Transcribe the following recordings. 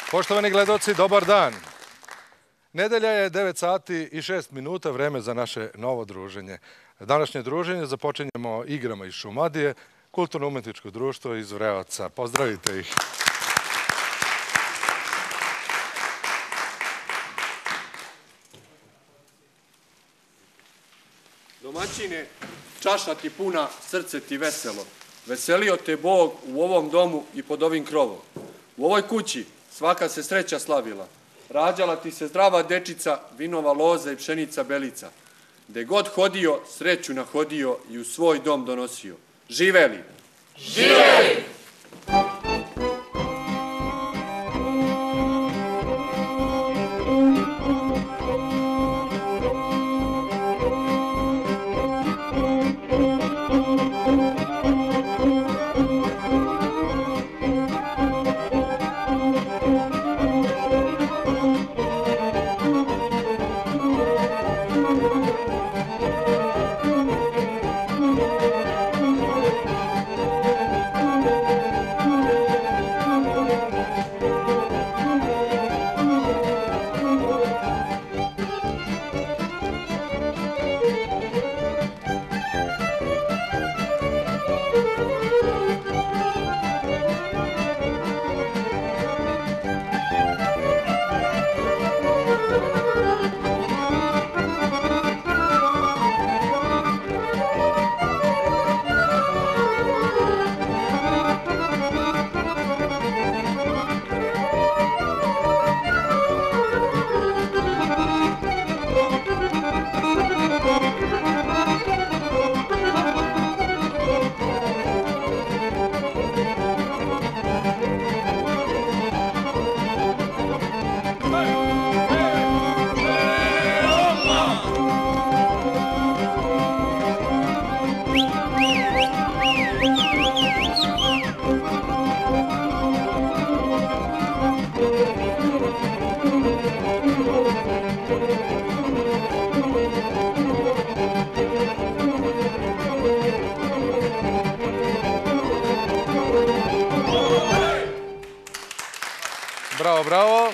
Poštovani gledoci, dobar dan. Nedelja je 9 sati i 6 minuta, vreme za naše novo druženje. Današnje druženje započinjemo igrama iz Šumadije, kulturno-umetničko društvo iz Vreoca. Pozdravite ih. Domaćine, čaša ti puna, srce ti veselo. Veselio te Bog u ovom domu i pod ovim krovom. U ovoj kući svaka se sreća slavila. Rađala ti se zdrava dečica, vinova loza i pšenica belica. Gde god hodio, sreću nahodio i u svoj dom donosio. Živeli! Živeli! Bravo, bravo.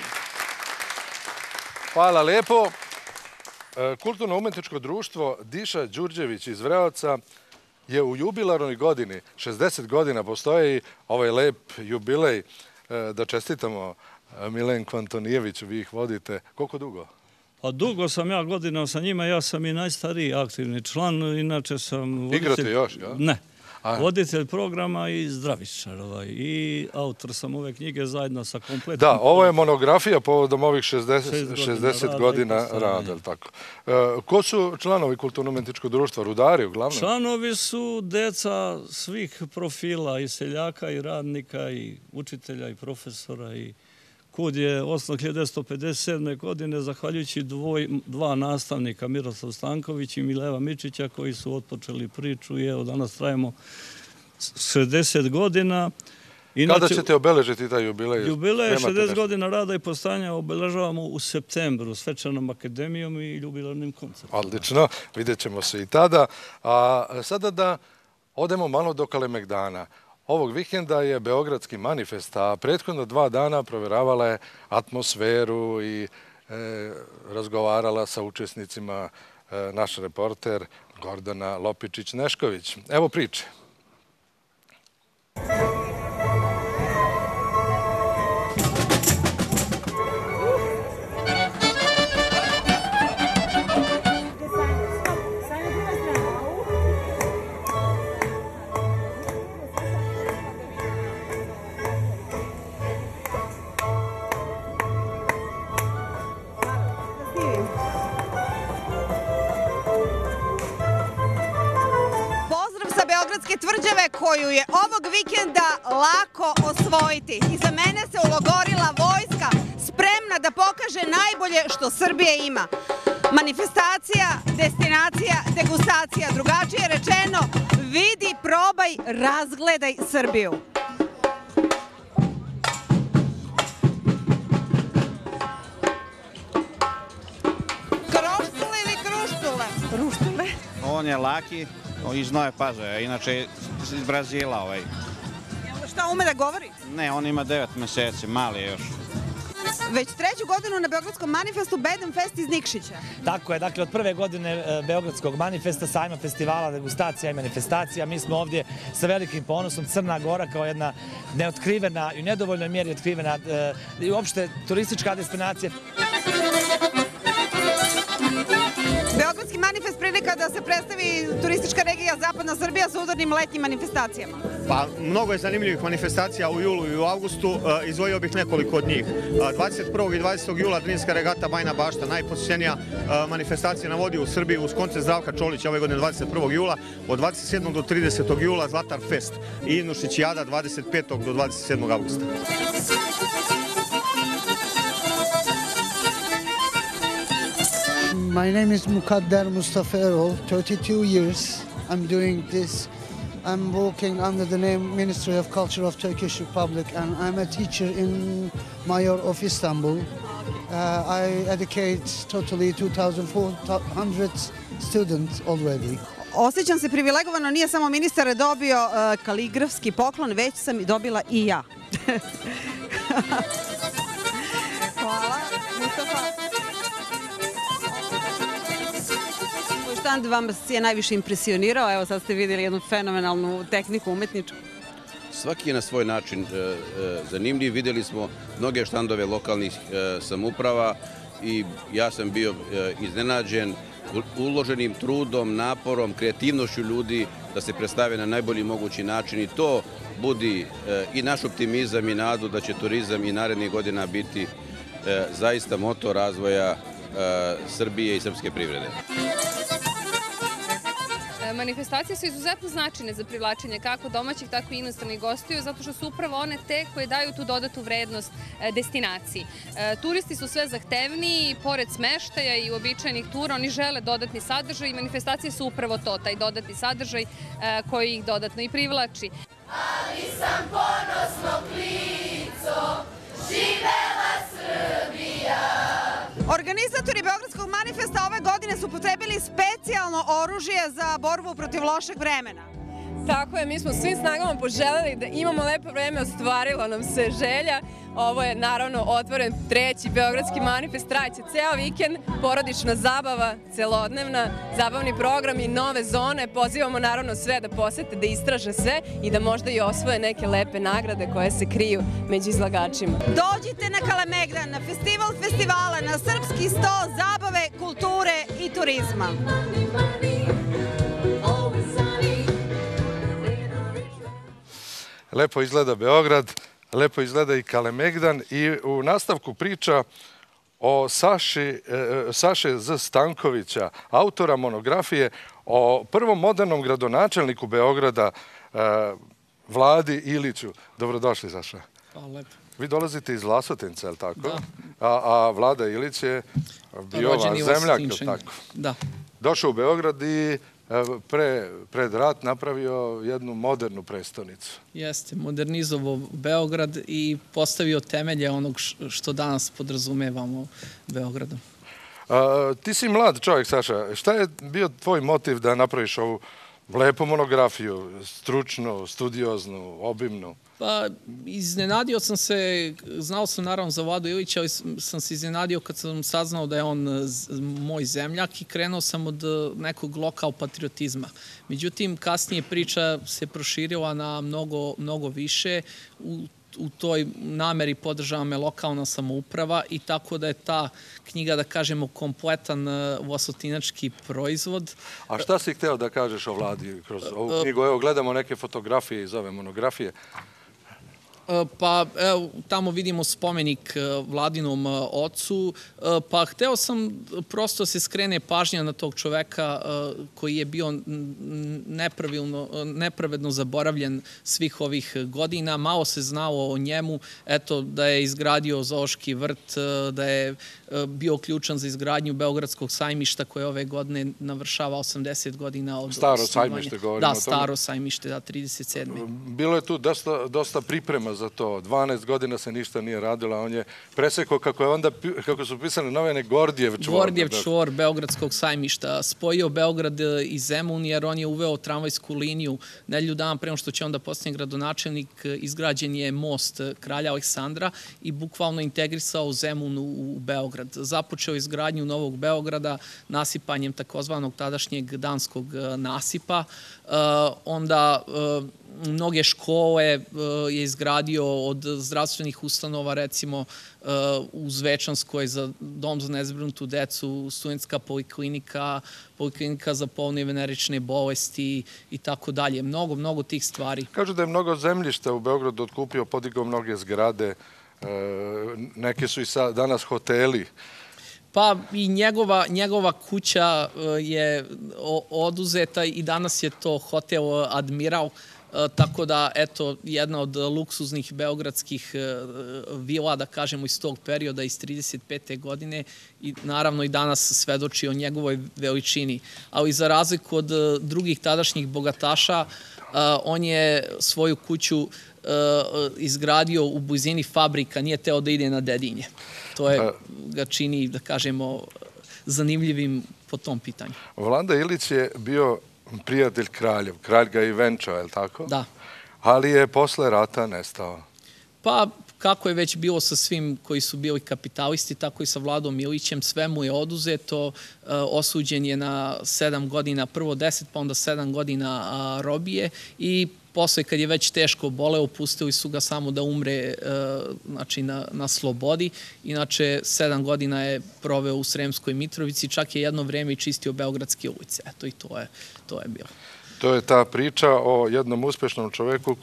Hvala lepo. Kulturno-umetničko društvo Diša Đurđević iz Vreoca je u jubilarnoj godini, 60 godina postoji ovaj lep jubilej. Da čestitamo Milenku Antonijeviću, vi ih vodite. Koliko dugo? Pa dugo sam ja godina sa njima, ja sam i najstariji aktivni član, inače sam voditelj... Igrate još, ja? Ne. Voditelj programa i zdravičar i autor sam ove knjige zajedno sa kompletnom... Da, ovo je monografija povodom ovih 60 godina rada. Ko su članovi kulturno-umetničkog društva? Rudari uglavnom? Članovi su deca svih profila, i seljaka, i radnika, i učitelja, i profesora. Kud je osnov 1957. godine, zahvaljujući dva nastavnika, Miroslav Stanković i Mileva Mičića, koji su otpočeli priču i evo danas trajemo 60 godina. Kada ćete obeležiti taj jubilej? Jubilej 60 godina rada i postojanja obeležavamo u septembru Svečanom akademijom i jubilarnim koncertom. Odlično, vidjet ćemo se i tada. A sada da odemo malo do Kalemegdana. Ovog vikenda je Beogradski manifest, a prethodno 2 dana provjeravala je atmosferu i razgovarala sa učesnicima naš reporter Gordana Lopičić-Nešković. Evo priče. Tvrđave koju je ovog vikenda lako osvojiti. Iza mene se ulogorila vojska spremna da pokaže najbolje što Srbija ima. Manifestacija, destinacija, degustacija, drugačije rečeno, vidi, probaj, razgledaj Srbiju. Kroštule ili kruštule? Kruštule. On je laki. Iz Nove Pazove, inače iz Brazila. Šta ume da govori? Ne, on ima 9 meseci, mali je još. Već treću godinu na Beogradskom manifestu Beden Fest iz Nikšića. Tako je, dakle od prve godine Beogradskog manifesta, sajma festivala, degustacija i manifestacija. Mi smo ovdje sa velikim ponosom. Crna Gora kao jedna neotkrivena i u nedovoljnoj mjeri otkrivena i uopšte turistička destinacija. Beogradski manifest prilika da se predstavi turistička regija Zapadna Srbija sa udarnim letnjim manifestacijama. Pa, mnogo je zanimljivih manifestacija u julu i u avgustu, izdvojio bih nekoliko od njih. 21. i 20. jula Drinska regata Bajna Bašta, najposjećenija manifestacija na vodi u Srbiji uz koncert Zdravka Čolića ove godine 21. jula, od 27. do 30. jula Zlatar Fest i Inušićijada 25. do 27. avgusta. My name is Mukadder Mustafa Erol, 32 years. I'm doing this. I'm working under the name Ministry of Culture of Turkish Republic, and I'm a teacher in Mayor of Istanbul. I educate totally 2,400 students already. Osjećam se privilegovano, nije samo ministar dobio kaligrafski poklon, već sam i dobila i ja. Hvala, Mustafa. Koji štand vam je najviše impresionirao? Evo sad ste vidjeli jednu fenomenalnu tehniku umetničku. Svaki je na svoj način zanimljiv. Vidjeli smo mnoge štandove lokalnih samouprava i ja sam bio iznenađen uloženim trudom, naporom, kreativnošću ljudi da se predstave na najbolji mogući način i to budi i naš optimizam i nadu da će turizam i narednih godina biti zaista motor razvoja Srbije i srpske privrede. Manifestacije su izuzetno značajne za privlačenje kako domaćih, tako i inostranih gostiju, zato što su upravo one te koje daju tu dodatu vrednost destinaciji. Turisti su sve zahtevniji, pored smeštaja i uobičajenih tura, oni žele dodatni sadržaj i manifestacije su upravo to, taj dodatni sadržaj koji ih dodatno i privlači. Ali sam ponosno klico, živela Srbija! Organizatori Beogradskog manifesta ove godine su upotrebili specijalno oružje za borbu protiv lošeg vremena. Tako je, mi smo svim snagama poželjeli da imamo lepo vreme, ostvarilo nam se želja. Ovo je naravno otvoren treći Beogradski manifest, trajeće ceo vikend, porodična zabava, celodnevna, zabavni program i nove zone. Pozivamo naravno sve da posete, da istraže sve i da možda i osvoje neke lepe nagrade koje se kriju među izlagačima. Dođite na Kalemegdan, na festival festivala, na srpski sto zabave, kulture i turizma. Lepo izgleda Beograd, lepo izgleda i Kalemegdan i u nastavku priča o Saše Z. Stankovića, autora monografije o prvom modernom gradonačelniku Beograda, Vladi Iliću. Dobrodošli, Saša. Hvala lepo. Vi dolazite iz Vlasotinca, je li tako? Da. A Vlada Ilić je bio vaš zemljak, je li tako? Da. Došao u Beograd i pred rat napravio jednu modernu prestonicu. Jeste, modernizovao Beograd i postavio temelje onog što danas podrazumevamo Beogradom. Ti si mlad čovjek, Saša. Šta je bio tvoj motiv da napraviš ovu lepu monografiju, stručnu, studioznu, obimnu? Pa, iznenadio sam se, znao sam naravno za Vladu Ilića, ali sam se iznenadio kad sam saznao da je on moj zemljak i krenuo sam od nekog lokal patriotizma. Međutim, kasnije priča se proširila na mnogo više. U toj nameri podržava me lokalna samouprava i tako da je ta knjiga, da kažemo, kompletan vlasotinački proizvod. A šta si hteo da kažeš o Vladi kroz ovu knjigu? Evo, gledamo neke fotografije iz ove monografije. Pa, evo, tamo vidimo spomenik Vladinom ocu, pa hteo sam prosto se skrene pažnja na tog čoveka koji je bio nepravedno zaboravljen svih ovih godina. Malo se znalo o njemu, eto, da je izgradio zoološki vrt, da je bio ključan za izgradnju Beogradskog sajmišta koje ove godine navršava 80 godina od osnivanja. Staro sajmište, govorimo o tome. Da, staro sajmište, da, 37. Bilo je tu dosta priprema godinama za to. 12 godina se ništa nije radilo, a on je presekao kako su pisali novine Gordijev čvor. Gordijev čvor Beogradskog sajmišta. Spojio Beograd i Zemun jer on je uveo tramvajsku liniju. Nedelju dana prema što će onda postati gradonačelnik, izgrađen je most Kralja Aleksandra i bukvalno integrisao Zemun u Beograd. Započeo izgradnju Novog Beograda nasipanjem takozvanog tadašnjeg danskog nasipa. Onda mnoge škole je izgradio od zdravstvenih ustanova, recimo u Zvečanskoj za dom za nezbrinutu decu, studentska poliklinika, poliklinika za polne i venerične bolesti i tako dalje. Mnogo tih stvari. Kažu da je mnogo zemljišta u Beogradu otkupio, podigao mnoge zgrade, neke su i danas hoteli. Pa i njegova kuća je oduzeta i danas je to hotel Admiral, tako da, eto, jedna od luksuznih beogradskih vila, da kažemo, iz tog perioda, iz 35. godine i naravno i danas svedoči o njegovoj veličini. Ali za razliku od drugih tadašnjih bogataša, on je svoju kuću izgradio u blizini fabrika, nije teo da ide na Dedinje. To ga čini, da kažemo, zanimljivim po tom pitanju. Vlada Ilić je bio prijatelj kraljev. Kralj ga i venčao, je li tako? Da. Ali je posle rata nestao. Pa, kako je već bilo sa svim koji su bili kapitalisti, tako i sa Vladom Ilićem, sve mu je oduzeto, osuđen je na 7 godina, prvo 10, pa onda 7 godina robije i posle, kad je već teško boleo, pustili su ga samo da umre na slobodi. Inače, 7 godina je proveo u Sremskoj Mitrovici, čak je jedno vreme i čistio beogradske ulice. Eto, i to je bilo. To je ta priča o jednom uspešnom čoveku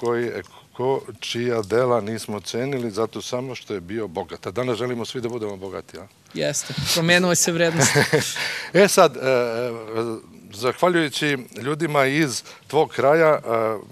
čija dela nismo cenili zato samo što je bio bogat. A danas želimo svi da budemo bogati, a? Jeste. Promenilo se vrednost. Sad, zahvaljujući ljudima iz tvog kraja,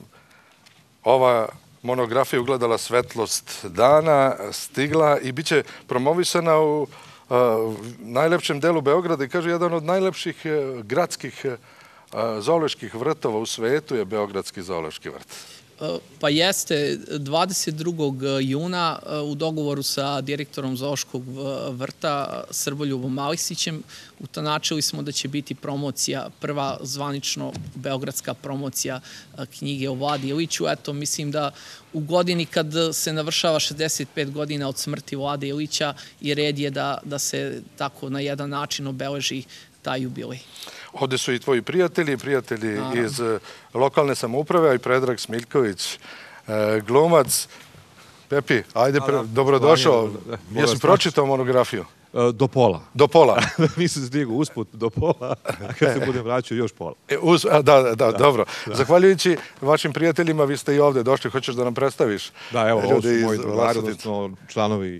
ova monografija ugledala svetlost dana, stigla i bit će promovisana u najlepšem delu Beograda i kaže jedan od najlepših gradskih zooloških vrtova u svetu je Beogradski zoološki vrt. Pa jeste, 22. juna u dogovoru sa direktorom zoološkog vrta Srboljubom Aleksićem utanačili smo da će biti promocija, prva zvanično beogradska promocija knjige o Vladi Iliću. Eto, mislim da u godini kad se navršava 65 godina od smrti Vlade Ilića i red je da se tako na jedan način obeleži taj jubilej. Ovde su i tvoji prijatelji iz lokalne samouprave, a i Predrag Smiljković, glumac. Pepi, ajde, dobrodošao. Jesi pročitao monografiju? Do pola. Do pola? Nisam stigao usput do pola, a kad se budem vraćao još pola. Da, dobro. Zahvaljujući vašim prijateljima, vi ste i ovde došli. Hoćeš da nam predstaviš? Da, evo, ovo su moji drugari, odnosno članovi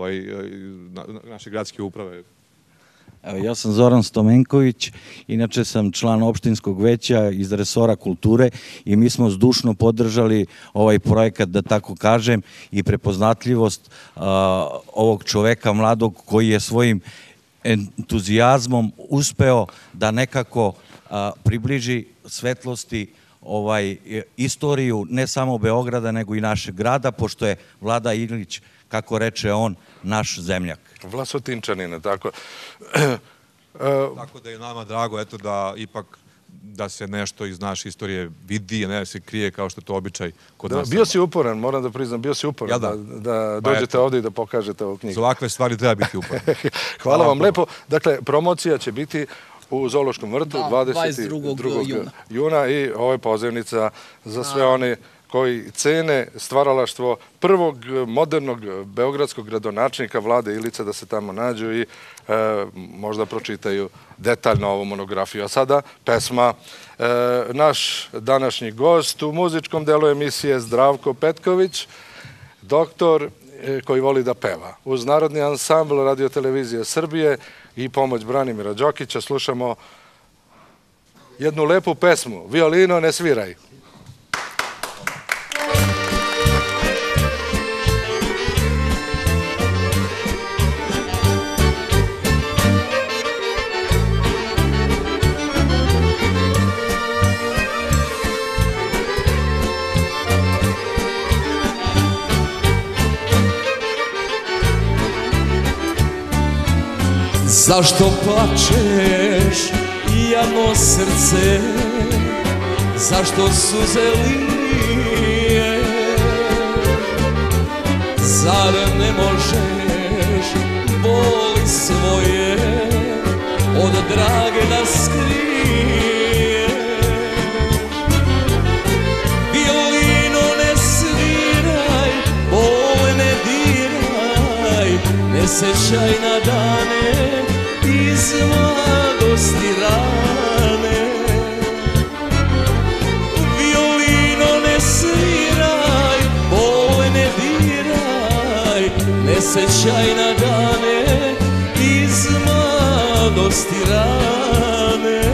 naše gradske uprave. Ja sam Zoran Stomenković, inače sam član opštinskog veća iz resora kulture i mi smo zdušno podržali ovaj projekat, da tako kažem, i prepoznatljivost ovog čoveka mladog koji je svojim entuzijazmom uspeo da nekako približi svetlosti istoriju ne samo Beograda, nego i našeg grada, pošto je Vlada Ilić, kako reče on, naš zemljak. Vlasotinčanina, tako. Tako da je nama drago, eto, da ipak da se nešto iz naše istorije vidi, ne da se krije kao što je to običaj kod nas. Bio si uporan, moram da priznam, bio si uporan da dođete ovdje i da pokažete ovu knjigu. Za ovakve stvari treba biti uporan. Hvala vam lepo. Dakle, promocija će biti u Zoološkom vrtu 22. juna i ovo je pozivnica za sve one koji cene stvaralaštvo prvog modernog beogradskog gradonačelnika Vlade Ilića da se tamo nađu i možda pročitaju detaljno ovu monografiju. A sada pesma. Naš današnji gost u muzičkom delu emisije Zdravko Petković, doktor koji voli da peva. Uz Narodni ansambl Radio-televizije Srbije i pomoć Branimira Đokića slušamo jednu lepu pesmu. Violino ne sviraj. Zašto plačeš, jadno srce, zašto suze lije? Zar ne možeš boli svoje od drage da skrije? Violino ne sviraj, bole ne diraj, ne sećaj na dane iz mladosti rane. Violino ne sviraj, bole ne diraj, ne sećaj na dane iz mladosti rane.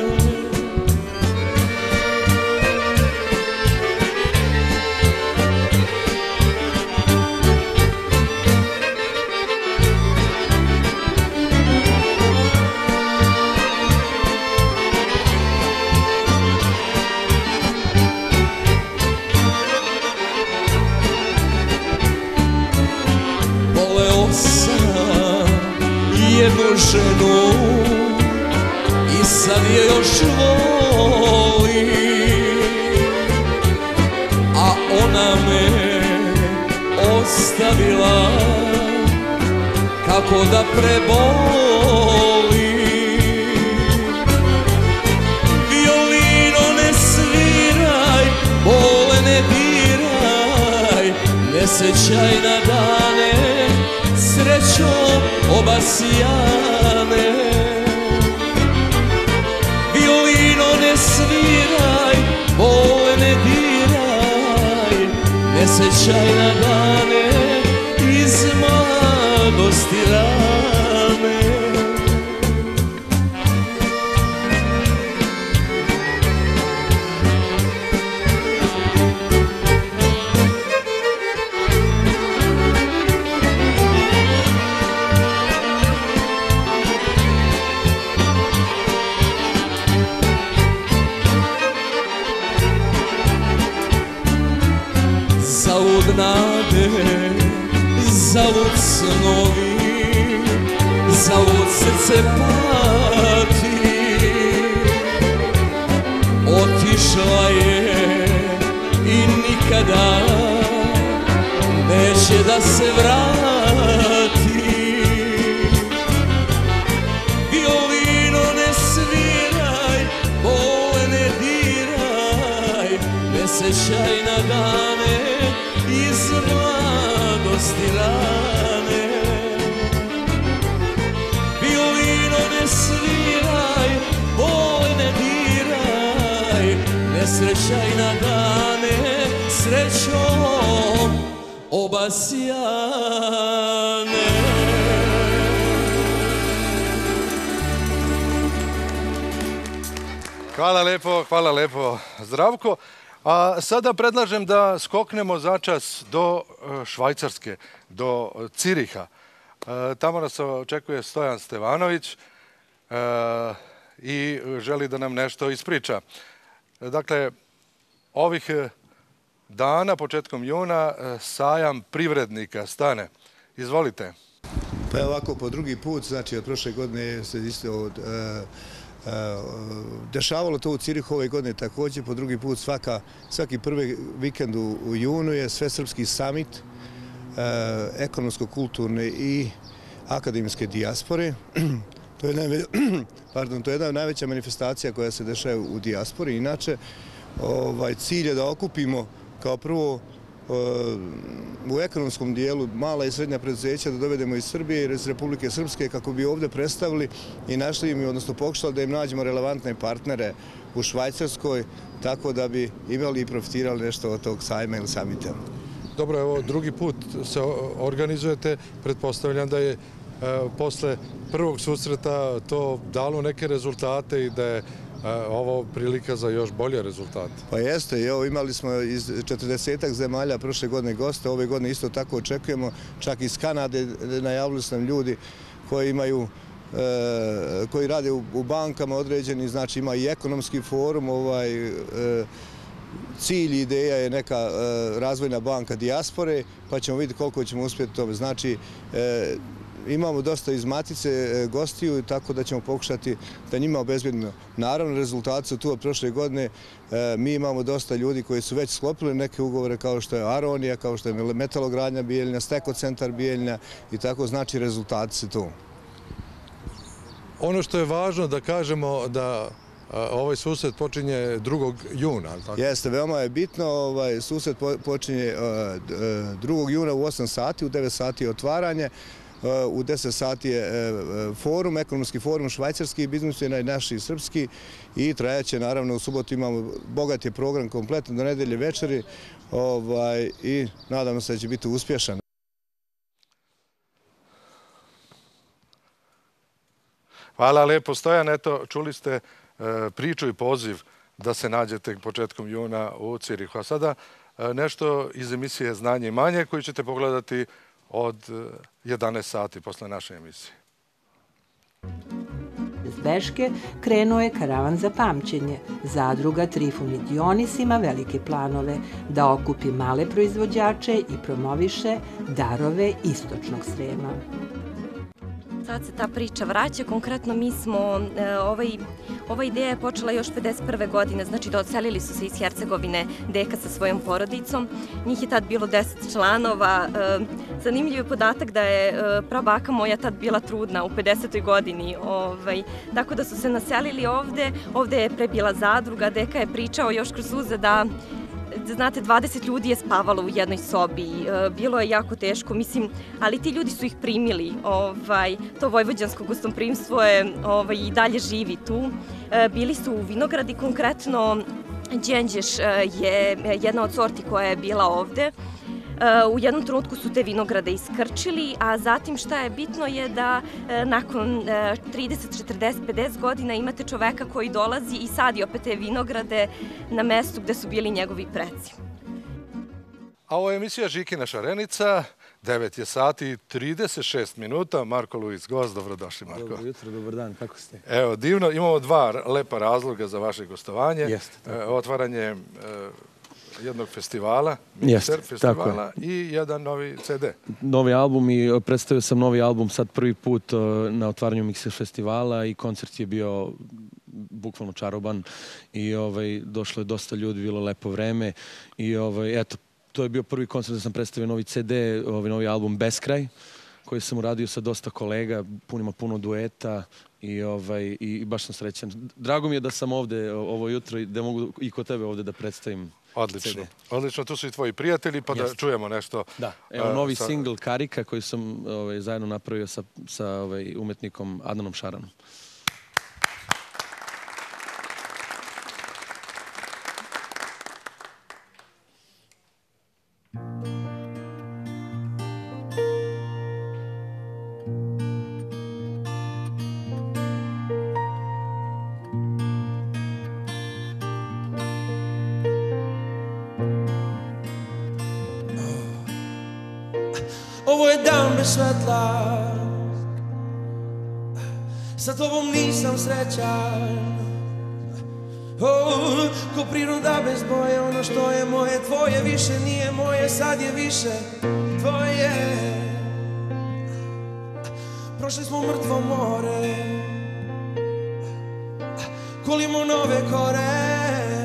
Jednu ženu i sad je još voli, a ona me ostavila, kako da preboli. Violino ne sviraj, bole ne diraj, ne sećaj na dane srećom obasjane. Violino ne sviraj, bole ne diraj, ne sećaj na dane iz mladosti rane. Zalud nade, zalud snovi, zalud srce pati. Otišla je i nikada neće da se vrati. Violino ne sviraj, bole ne diraj, ne sećaj na dane iz mladosti rane. Violino ne sviraj, bole ne diraj, ne srećaj na dane srećom obasjane. Hvala lepo Zdravko. A sada predlažem da skoknemo začas do Švajcarske, do Ciriha. Tamo nas očekuje Stojan Stevanović i želi da nam nešto ispriča. Dakle, ovih dana, početkom juna, sajam privrednika Stane. Izvolite. Pa je ovako po drugi put, znači od prošle godine se isto dešavalo to u Cirihu ove godine također, po drugi put svaki prvi vikend u junu je Svesrpski samit ekonomsko-kulturne i akademske dijaspore. To je jedna od najveća manifestacija koja se dešava u dijaspori. Inače, cilj je da okupimo kao prvo u ekonomskom dijelu mala i srednja preduzeća da dovedemo iz Srbije i iz Republike Srpske kako bi ovdje predstavili i našli im, odnosno pokušali da im nađemo relevantne partnere u Švajcarskoj, tako da bi imali i profitirali nešto od tog sajma ili samita. Dobro, evo drugi put se organizujete, pretpostavljam da je posle prvog susreta to dalo neke rezultate i da je ovo prilika za još bolje rezultate. Pa jeste, evo imali smo iz 40 zemalja prošle godine goste, ove godine isto tako očekujemo, čak iz Kanade najavili su nam ljudi koji rade u bankama određeni, znači ima i ekonomski forum, cilj i ideja je neka razvojna banka dijaspore, pa ćemo vidjeti koliko ćemo uspjeti tome. Znači, Imamo dosta iz Matice gostiju, tako da ćemo pokušati da njima obezbedimo. Naravno, rezultati su tu od prošle godine. Mi imamo dosta ljudi koji su već sklopili neke ugovore kao što je Aronija, kao što je Metalogradnja Bijeljina, Steko centar Bijeljina i tako, znači rezultati su tu. Ono što je važno da kažemo da ovaj susret počinje 2. juna. Jeste, veoma je bitno. Susret počinje 2. juna u 8 sati, u 9 sati je otvaranje. U 10 sati je forum, ekonomski forum švajcarski, biznismena i naši srpski i trajaće, naravno, u subotu imamo bogat je program kompletan do nedelje večeri i nadamo se da će biti uspješan. Hvala lepo, Stojan. Eto, čuli ste priču i poziv da se nađete početkom juna u Cirihu. A sada nešto iz emisije Znanje i manje koju ćete pogledati od 11 sati posle naše emisije. S Beške krenuo je karavan za pamćenje. Zadruga Trifun i Dionis ima velike planove da okupi male proizvođače i promoviše darove istočnog Srema. Sad se ta priča vraća. Konkretno mi smo, ova ideja je počela još 51. godine, znači da odselili su se iz Hercegovine deka sa svojom porodicom. Njih je tad bilo 10 članova. Zanimljiv je podatak da je prabaka moja tad bila trudna u 50. godini. Tako da su se naselili ovde. Ovde je pre bila zadruga. Deka je pričao još kroz suze da znate, 20 ljudi je spavalo u jednoj sobi, bilo je jako teško, mislim, ali ti ljudi su ih primili, to vojvođansko gostoprimstvo je i dalje živi tu. Bili su u vinogradi, konkretno Đenđeš je jedna od sorti koja je bila ovde. U jednom trenutku su te vinograde iskrčili, a zatim šta je bitno je da nakon 30, 40, 50 godina imate čoveka koji dolazi i sadi opet te vinograde na mestu gde su bili njegovi preci. A ovo je emisija Žikina šarenica, 9 je sati i 36 minuta. Marko Luiz, gost, dobrodošli Marko. Dobro jutro, dobar dan, kako ste? Evo, divno, imamo 2 lepa razloga za vaše gostovanje. Otvaranje jednog festivala, Mixer festivala i jedan novi CD. Novi album i predstavio sam novi album sad prvi put na otvaranju Mixer festivala i koncert je bio bukvalno čaroban i došlo je dosta ljudi, bilo lepo vreme i eto, to je bio prvi koncert da sam predstavio novi CD, novi album Beskraj, koji sam uradio sa dosta kolega, ima puno dueta i baš sam srećan. Drago mi je da sam ovde ovo jutro i da mogu i kod tebe ovde da predstavim. Odlično. Odlično, tu su i tvoji prijatelji, pa da čujemo nešto. Da, evo novi singl Karika koji sam zajedno napravio sa umetnikom Adnanom Šaranom. Ovo je dan bez svetla, sa tobom nisam srećan. Ko priroda bez boje, ono što je moje, tvoje više nije moje, sad je više tvoje. Prošli smo mrtvo more, kolimo nove kore,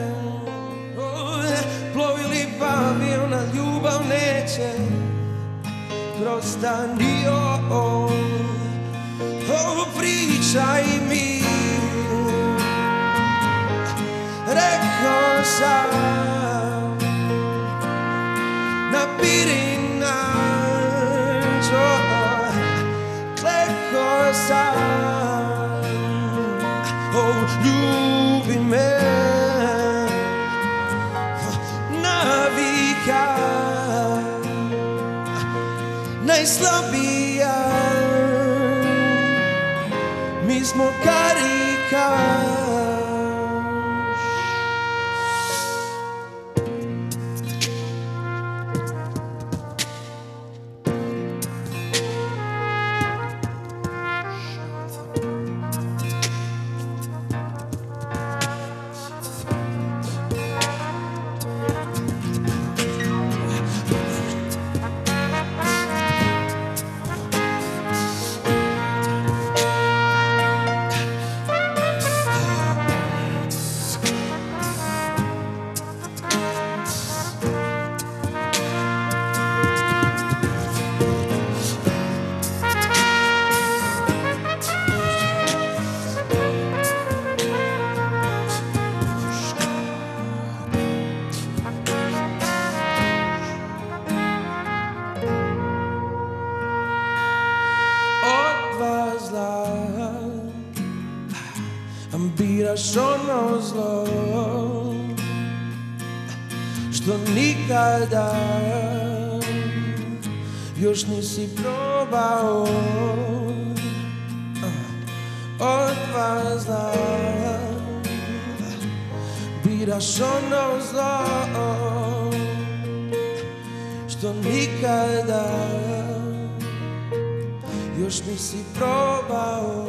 plovili pa aviona, ljubav neće kroz dan i pričaj mi. Rekao sam na pirina, klekao sam, ljubi me, navika najslabija, mi smo karika. biraš ono zlo što nikada još nisi probao. Od dva zla biraš ono zlo što nikada još nisi probao.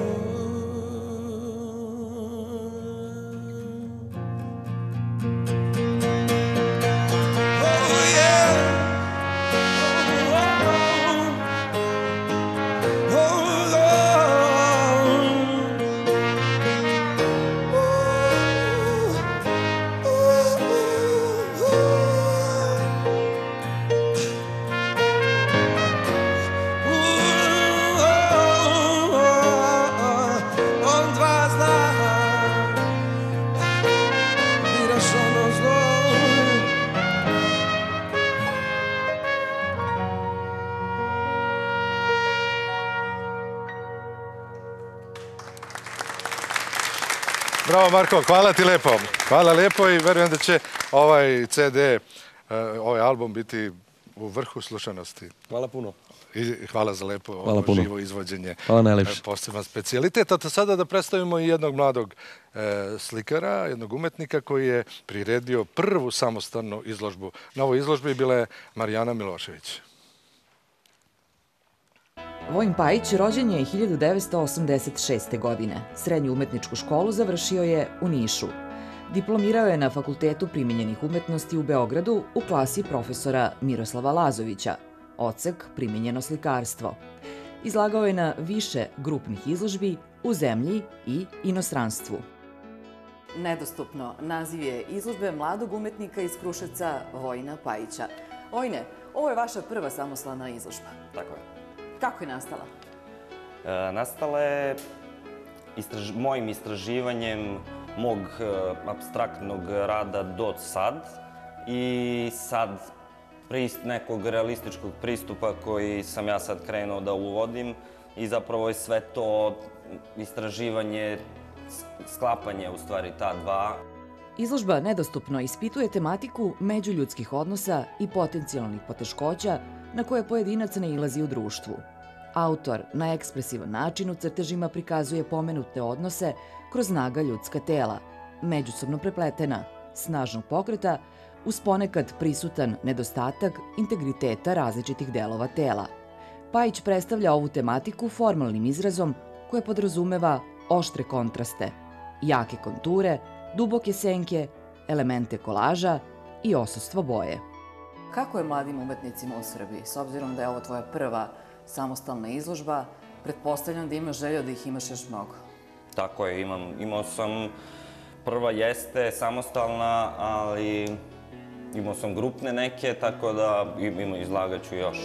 Bravo Marko, hvala ti lepo. Hvala lepo i verujem da će ovaj CD, ovaj album biti u vrhu slušanosti. Hvala puno. I hvala za lepo živo izvođenje. Hvala najlepše. Poseban specijalitet. A sada da predstavimo i jednog mladog slikara, jednog umetnika koji je priredio prvu samostalnu izložbu. Na ovoj izložbi bila je Marijana Milošević. Vojin Pajić rođen je 1986. godine. Srednju umetničku školu završio je u Nišu. Diplomirao je na Fakultetu primenjenih umetnosti u Beogradu u klasi profesora Miroslava Lazovića, odsek primenjeno slikarstvo. Izlagao je na više grupnih izložbi u zemlji i inostranstvu. Nedostupno naziv je izložbe mladog umetnika iz Kruševca Vojina Pajića. Vojine, ovo je vaša prva samostalna izložba. Tako je. Kako je nastala? Nastala je mojim istraživanjem mog apstraktnog rada do sad i sad nekog realističkog pristupa koji sam ja sad krenuo da uvodim i zapravo je sve to istraživanje, sklapanje u stvari ta dva. Izložba Nedostupno ispituje tematiku međuljudskih odnosa i potencijalnih poteškoća na koje pojedinac nailazi u društvu. Autor na ekspresivan način u crtežima prikazuje pomenute odnose kroz naga ljudska tela, međusobno prepletena, snažnog pokreta, uz ponekad prisutan nedostatak integriteta različitih delova tela. Pajić predstavlja ovu tematiku formalnim izrazom koje podrazumeva oštre kontraste, jake konture, duboke senke, elemente kolaža i odsustvo boje. Kako je mladim umetnicima u Srbiji? S obzirom da je ovo tvoja prva samostalna izložba, pretpostavljam da imaš želju da ih imaš još mnogo. Tako je, imao sam, prva jeste samostalna, ali imao sam grupne neke, tako da izlagat ću još.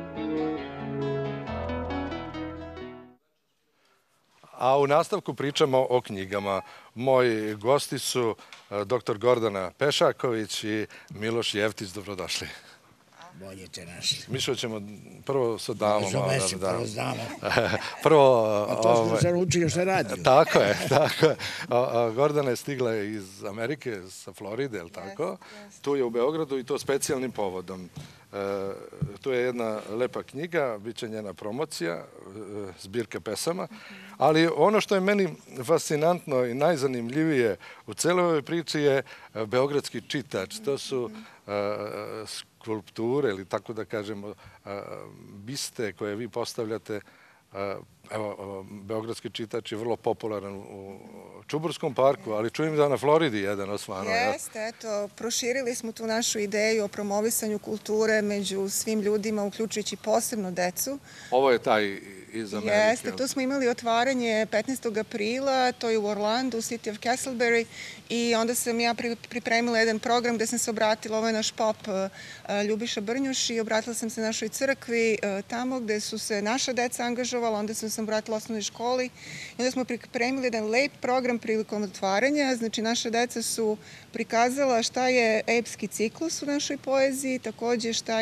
A u nastavku pričamo o knjigama. Moji gosti su dr. Gordana Pešaković i Miloš Jeftić. Dobrodošli. Bolje te našli. Mišo, ćemo prvo sa damom. Zove se prvo s damom. Prvo... A to smo se naučili što radio. Tako je, tako je. Gordana je stigla iz Amerike, sa Floride, je li tako? Tu je u Beogradu i to specijalnim povodom. Tu je jedna lepa knjiga, bit će njena promocija, zbirka pesama, ali ono što je meni fascinantno i najzanimljivije u celoj ovoj priči je beogradski čitač. To su skulpture ili tako da kažemo biste koje vi postavljate. Evo, beogradski čitač je vrlo popularan u Čuburskom parku, ali čujem da na Floridi jedan osvano. Jeste, eto, proširili smo tu našu ideju o promovisanju kulture među svim ljudima, uključujući posebno decu. Ovo je taj iz Amerike. Jeste, tu smo imali otvaranje 15. aprila, to je u Orlandu, u City of Castleberry, i onda sam ja pripremila jedan program gde sam se obratila, ovo je naš pop Ljubiša Brnjuš, i obratila sam se našoj crkvi tamo gde su se naša deca angažovala, onda sam se obratila osnovnoj školi i onda smo pripremili jedan lep program prilikom otvaranja. Znači, naša deca su prikazala šta je epski ciklus u našoj poeziji, takođe šta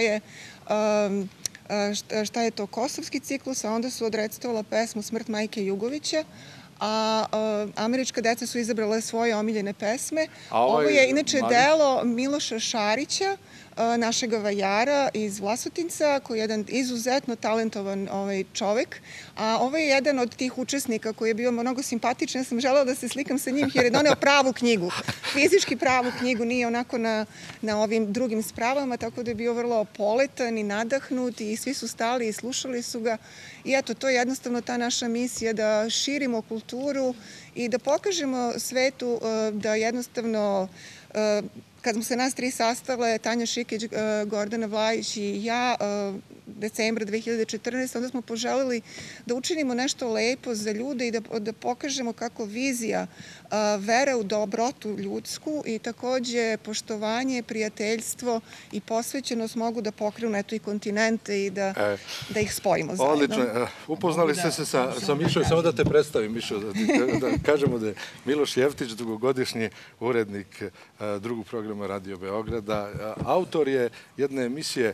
je to kosovski ciklus, a onda su odrecitovala pesmu Smrt majke Jugovića, a američka deca su izabrale svoje omiljene pesme. A Ovo je inače delo Miloša Šarića, našeg vajara iz Vlasotinca, koji je jedan izuzetno talentovan čovek. A ovo je jedan od tih učesnika koji je bio mnogo simpatičan. Ja sam želela da se slikam sa njim jer je doneo pravu knjigu. Fizički pravu knjigu, nije onako na ovim drugim spravama, tako da je bio vrlo poletan i nadahnut i svi su stali i slušali su ga. I eto, to je jednostavno ta naša misija da širimo kulturu i da pokažemo svetu da jednostavno kad smo se nas tri sastale, Tanja Šikić, Gordana Vlajić i ja, decembra 2014. onda smo poželeli da učinimo nešto lepo za ljude i da pokažemo kako vizija vere u dobrotu ljudsku i takođe poštovanje, prijateljstvo i posvećenost mogu da pokrenu i kontinente i da ih spojimo zajedno. Odlično. Upoznali ste se sa Mišom, samo da te predstavim, Mišo, da kažemo da je Miloš Jeftić, dugogodišnji urednik drugog programa Radio Beograda. Autor je jedne emisije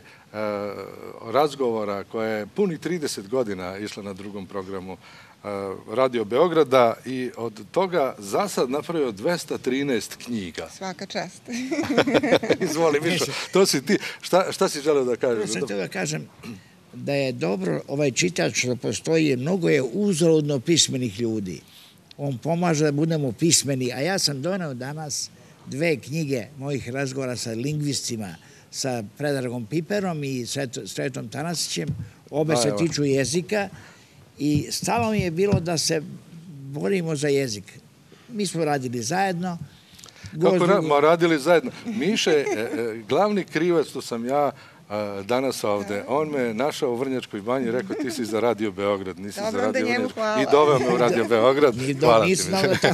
razgovora koja je puni 30 godina išla na drugom programu Radio Beograda i od toga za sad napravio 213 knjiga. Svaka čast. Izvoli, Mišo, to si ti. Šta si želeo da kažeš? Prvo sam teo da kažem da je dobro ovaj čitač što postoji, mnogo je uzorodno pismenih ljudi. On pomaže da budemo pismeni, a ja sam doneo danas 2 knjige mojih razgovora sa lingvistima, sa Predragom Piperom i Sretom Tanasićem. Obe se tiču jezika i stalo mi je bilo da se borimo za jezik. Mi smo radili zajedno. Kako radili zajedno? Miše, glavni krivac što sam ja danas ovde, on me našao u Vrnjačkoj banji i rekao ti si za Radio Beograd, nisi za Radio Vrnjačku. I doveo me u Radio Beograd. Hvala ti.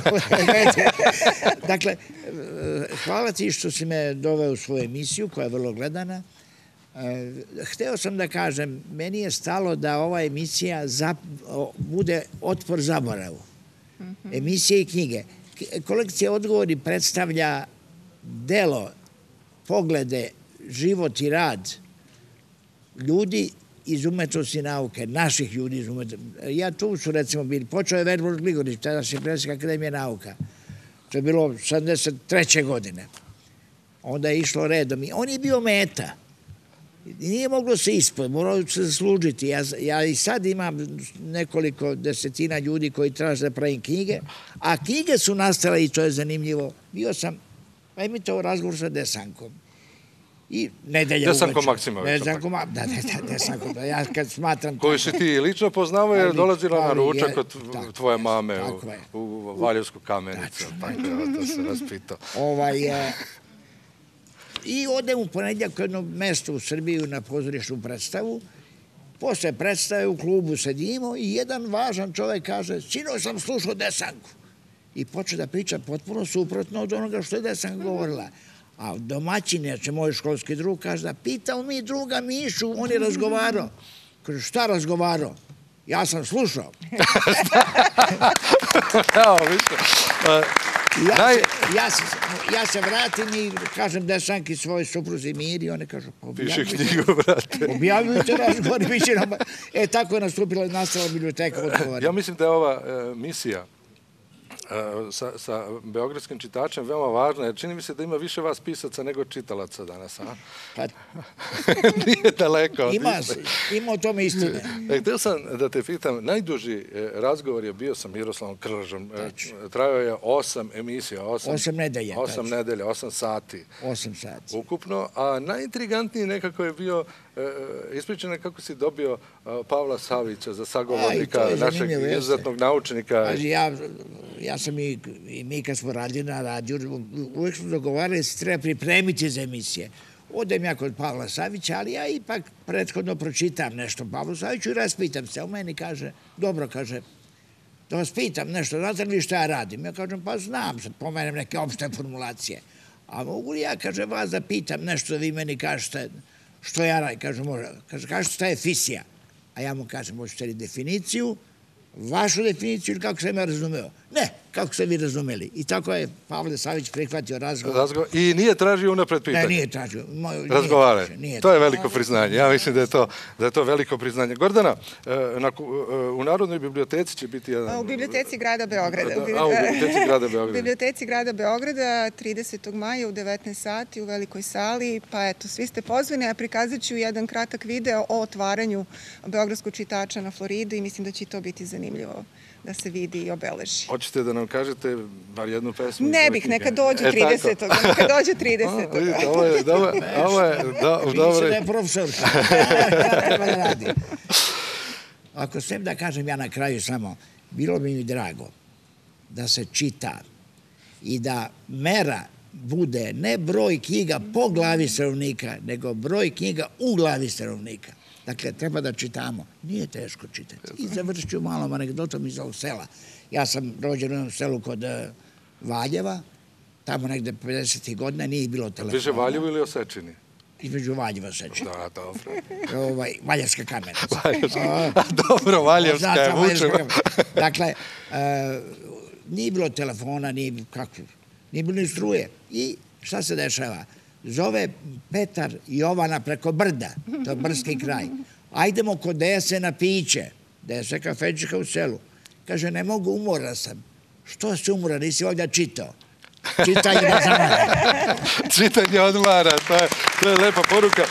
Dakle, hvala ti što si me doveo u svoju emisiju koja je vrlo gledana. Hteo sam da kažem, meni je stalo da ova emisija bude otpor zaboravu. Emisije i knjige. Kolekcija Odgovori predstavlja delo, poglede, život i rad ljudi iz umetnosti i nauke, naših ljudi iz umetnosti. Ja tu su recimo bili, počeo je Veljko Gligorić, tadašnji predsjednik Akademije nauka. To je bilo 73. godine. Onda je išlo redom. I on je bio meta. Nije moglo se ispod, morao se zaslužiti. Ja i sad imam nekoliko desetina ljudi koji traže da pravim knjige, a knjige su nastale, i to je zanimljivo. Bio sam, pa imite razgovor sa Desankom. I nedelja uveče. Desanko Maksimović. Da, Desanko. Ja kad smatram... Koju si ti lično poznao jer dolazila na ručak od tvoje mame u Valjevsku Kamenicu. Tako da se raspitao. I odem u ponedjeljak u jedno mesto u Srbiju na pozorišnu predstavu. Posle predstave u klubu sedimo i jedan važan čovek kaže sinoć sam slušao Desanku. I počeo da priča potpuno suprotno od onoga što je Desanka govorila. A domaćin, znači moj školski drug, kaže da pitao mi druga Mišu, on je razgovarao. Kaže, šta razgovarao? Ja sam slušao. Ja se vratim i kažem Desanki svoj supruzi Miri, one kažu, piši knjigu, brate. Objavljujte razgovor, tako je nastala biblioteka Odgovora. Ja mislim da je ova misija sa beogradskim čitačem veoma važna, jer čini mi se da ima više vas pisaca nego čitalaca danas, a? Nije daleko. Ima o tome istine. Htio sam da te pitam, najduži razgovor je bio sa Miroslavom Krležom. Trajao je 8 emisija. 8 nedelja. 8 nedelja, 8 sati. 8 sati. Ukupno, a najintrigantniji nekako je bio ispričano kako si dobio Pavla Savića za sagovornika, našeg izuzetnog naučnika. Ja sam i mi kad smo radili na radiju, uvijek smo dogovarali da se treba pripremiti za emisije. Odem ja kod Pavla Savića, ali ja ipak prethodno pročitam nešto Pavlu Saviću i raspitam se. On meni kaže, dobro, kaže, da vas pitam nešto, znate li šta ja radim? Ja kažem, pa znam, sad pomenem neke opšte formulacije. A mogu li ja, kaže, vas da pitam nešto da vi meni kažete što ja radim? Kaže, može. Kaže, šta je fisija? A ja mu kažem, možete li definiciju, vašu definiciju ili kako sam ja razumeo? Ne, kako ste vi razumeli. I tako je Pavle Savić prihvatio razgovor. I nije tražio unapred pitanje? Ne, nije tražio. Razgovare. To je veliko priznanje. Ja mislim da je to veliko priznanje. Gordana, u Narodnoj biblioteci će biti jedan... U biblioteci grada Beograda. U biblioteci grada Beograda. U biblioteci grada Beograda 30. maja u 19 sati u velikoj sali. Pa eto, svi ste pozvani, a prikazat ću jedan kratak video o otvaranju Beogradskog čitača na Floridi i mislim da će to biti zanimljivo da se vidi i obeleži. Hoćete da nam kažete bar jednu pesmu? Ne bih, neka dođu 30. Neka dođu 30. Ovo je dobro. Vidite da je profesor. Treba da radi. Ako sem da kažem ja na kraju samo, bilo bi mi drago da se čita i da mera bude ne broj knjiga po glavi stanovnika, nego broj knjiga u glavi stanovnika. Dakle, treba da čitamo. Nije teško čitati. I završit ću malom anegdotom iz ovog sela. Ja sam rođen u jednom selu kod Valjeva, tamo negde 50. godina, nije bilo telefona. Bliže Valjevu ili Osečini? Između Valjeva i Osečini. Da, dobro. Valjevska kamenica. Dobro, Valjevska je vučeva. Dakle, nije bilo telefona, nije bilo ni struje. I šta se dešava? Zove Petar Jovana preko brda, to je brdski kraj. Ajdemo kod Dese na piće. Dese kafeđika u selu. Kaže, ne mogu, umoran sam. Što si umoran, nisi ovdje čitao? Čitanje ne zamara. Čitanje odmara, to je lepa poruka.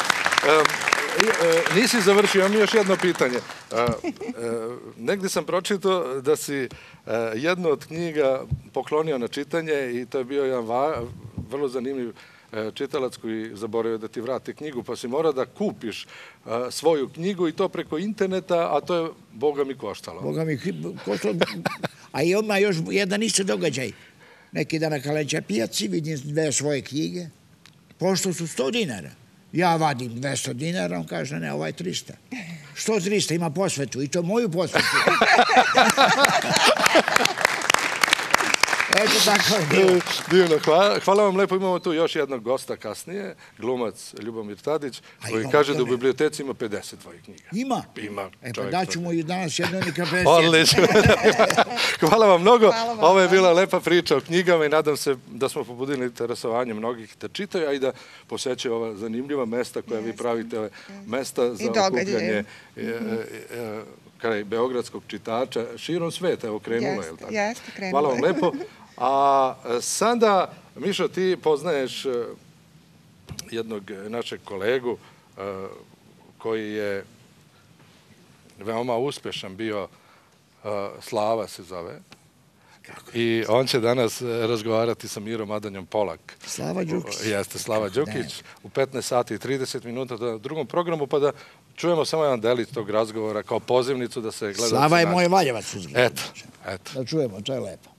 Nisi završio, imam još jedno pitanje. Negdje sam pročitao da si jednu od knjiga poklonio na čitanje i to je bio jedan vrlo zanimljiv čitalac koji zaboravio da ti vrati knjigu, pa si mora da kupiš svoju knjigu i to preko interneta, a to je, Boga mi, koštalo. Boga mi koštalo. A ima još jedan isti događaj. Neki dan na Kaleća pijaci vidim dve svoje knjige, pošto su 100 dinara. Ja vadim 200 dinara, on kaže, ne, ovaj 300. Što 300, ima posvetu, i to moju posvetu. Eto tako. Divno, hvala vam lepo. Imamo tu još jednog gosta kasnije, glumac Ljubomir Tadić, koji kaže da u biblioteci ima 50 tvojih knjiga. Ima? Ima. E pa daću mu i danas jedno neka 50. Odlično. Hvala vam mnogo. Ovo je bila lepa priča o knjigama i nadam se da smo pobudili interesovanje mnogih da čitaju, a i da posećaju ova zanimljiva mesta koja vi pravite, mesta za okupljanje kraj beogradskog čitača, širom sveta, evo krenulo, je li tako? Jeste, krenulo. Hvala vam lepo. A sada, Mišo, ti poznaješ jednog našeg kolegu koji je veoma uspješan bio, Slava se zove, i on će danas razgovarati sa Mirom Adanjom Polak. Slava Đukić. Jeste, Slava Đukić, u 15 sati i 30 minuta na drugom programu, pa da čujemo samo jedan delić tog razgovora kao pozivnicu da se gleda... Slava je moj Valjevac uzgled. Eto. Da čujemo, to je lepo.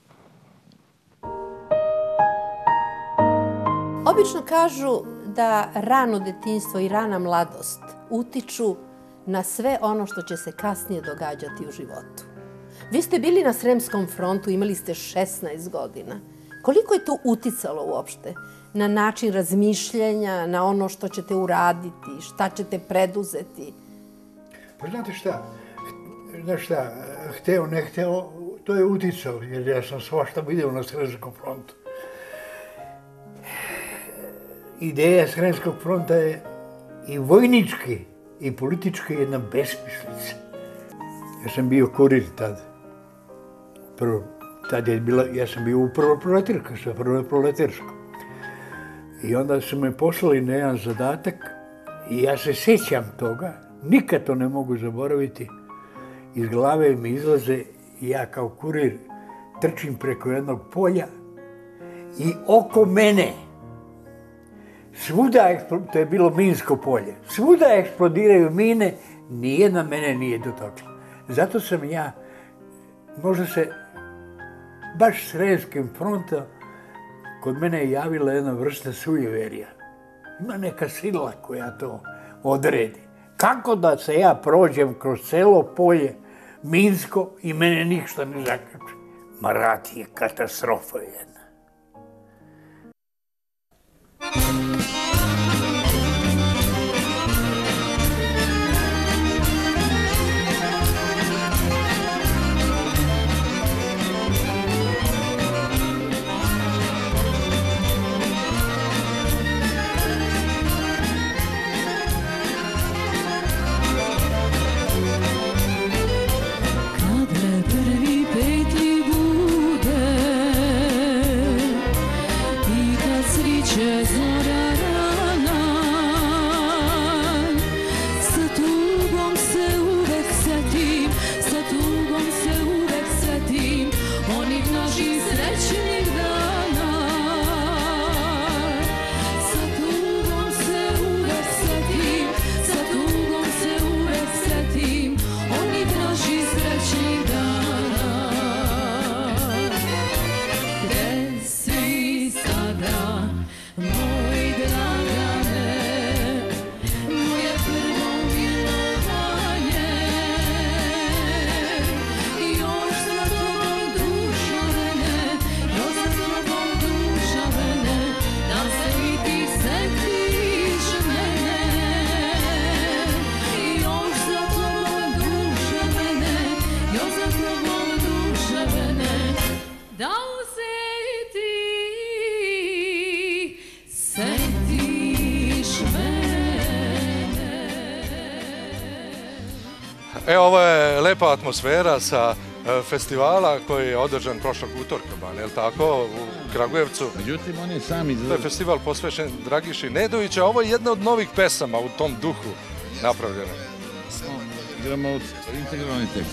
Obično kažu da rano detinjstvo i rana mladost utiču na sve ono što će se kasnije događati u životu. Vi ste bili na Sremskom frontu, imali ste 16 godina. Koliko je to uticalo uopšte na način razmišljanja, na ono što ćete uraditi, šta ćete preduzeti? Pa znate šta, hteo, ne hteo, to je uticalo, jer ja sam svašta vidio na Sremskom frontu. Ideja Sremskog fronta je i vojnički i politički jedna besmislica. Ja sam bio kurir tad. Tad je bila, ja sam bio u prvo proletarsko. I onda su me poslali na jedan zadatak i ja se sjećam toga, nikad to ne mogu zaboraviti. Iz glave mi izlaze i ja kao kurir trčim preko jednog polja i oko mene svuda, to je bilo minsko polje, svuda eksplodiraju mine, nijedna mene nije dotakla. Zato sam ja, možda se baš Sremskim frontom kod mene je javila jedna vrsta sujeverija. Ima neka sila koja to odredi. Kako da se ja prođem kroz celo polje minsko i mene ništa ne zakači? Ma rat je katastrofa jedna. Ovo je lepa atmosfera sa festivala koji je održan prošlog utorka, je li tako, u Kragujevcu. Međutim, on je sam To je festival posvećen Dragiši Nedovića. Ovo je jedna od novih pesama u tom duhu napravljena. Igramo integralni tekst.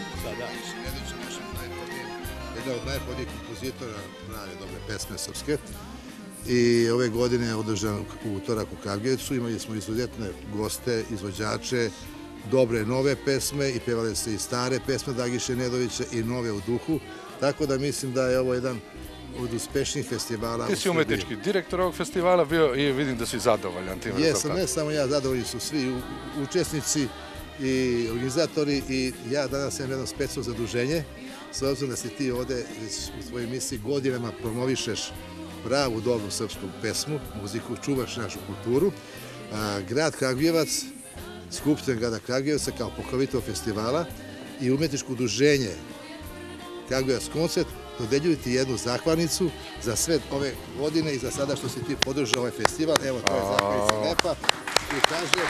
Jedan od najboljih kompozitora prave dobre pesme srpske. I ove godine je održan u utorak u Kragujevcu. Imali smo izuzetne goste, izvođače, dobre nove pesme i pevale se i stare pesme Dragiše Nedovića i nove u duhu. Tako da mislim da je ovo jedan od uspešnijih festivala u Srbiji. Ti si umetnički direktor ovog festivala bio i vidim da si zadovoljan tim rezultatom. Jesam, ne samo ja, zadovoljni su svi učesnici i organizatori i ja danas imam jedno specijalno zaduženje, s obzirom da si ti ovde u svojoj emisiji godinama promovišeš pravu dobru srpsku pesmu, muziku, čuvaš našu kulturu. Grad Kragujevac, Skupština grada Kragujevca kao pokrovitelj festivala i umetničko udruženje Kragujevac koncert dodeljuju ti jednu zahvalnicu za sve ove godine i za sada što si ti podržao ovaj festival. Evo, to je zahvalnica lepa i kaže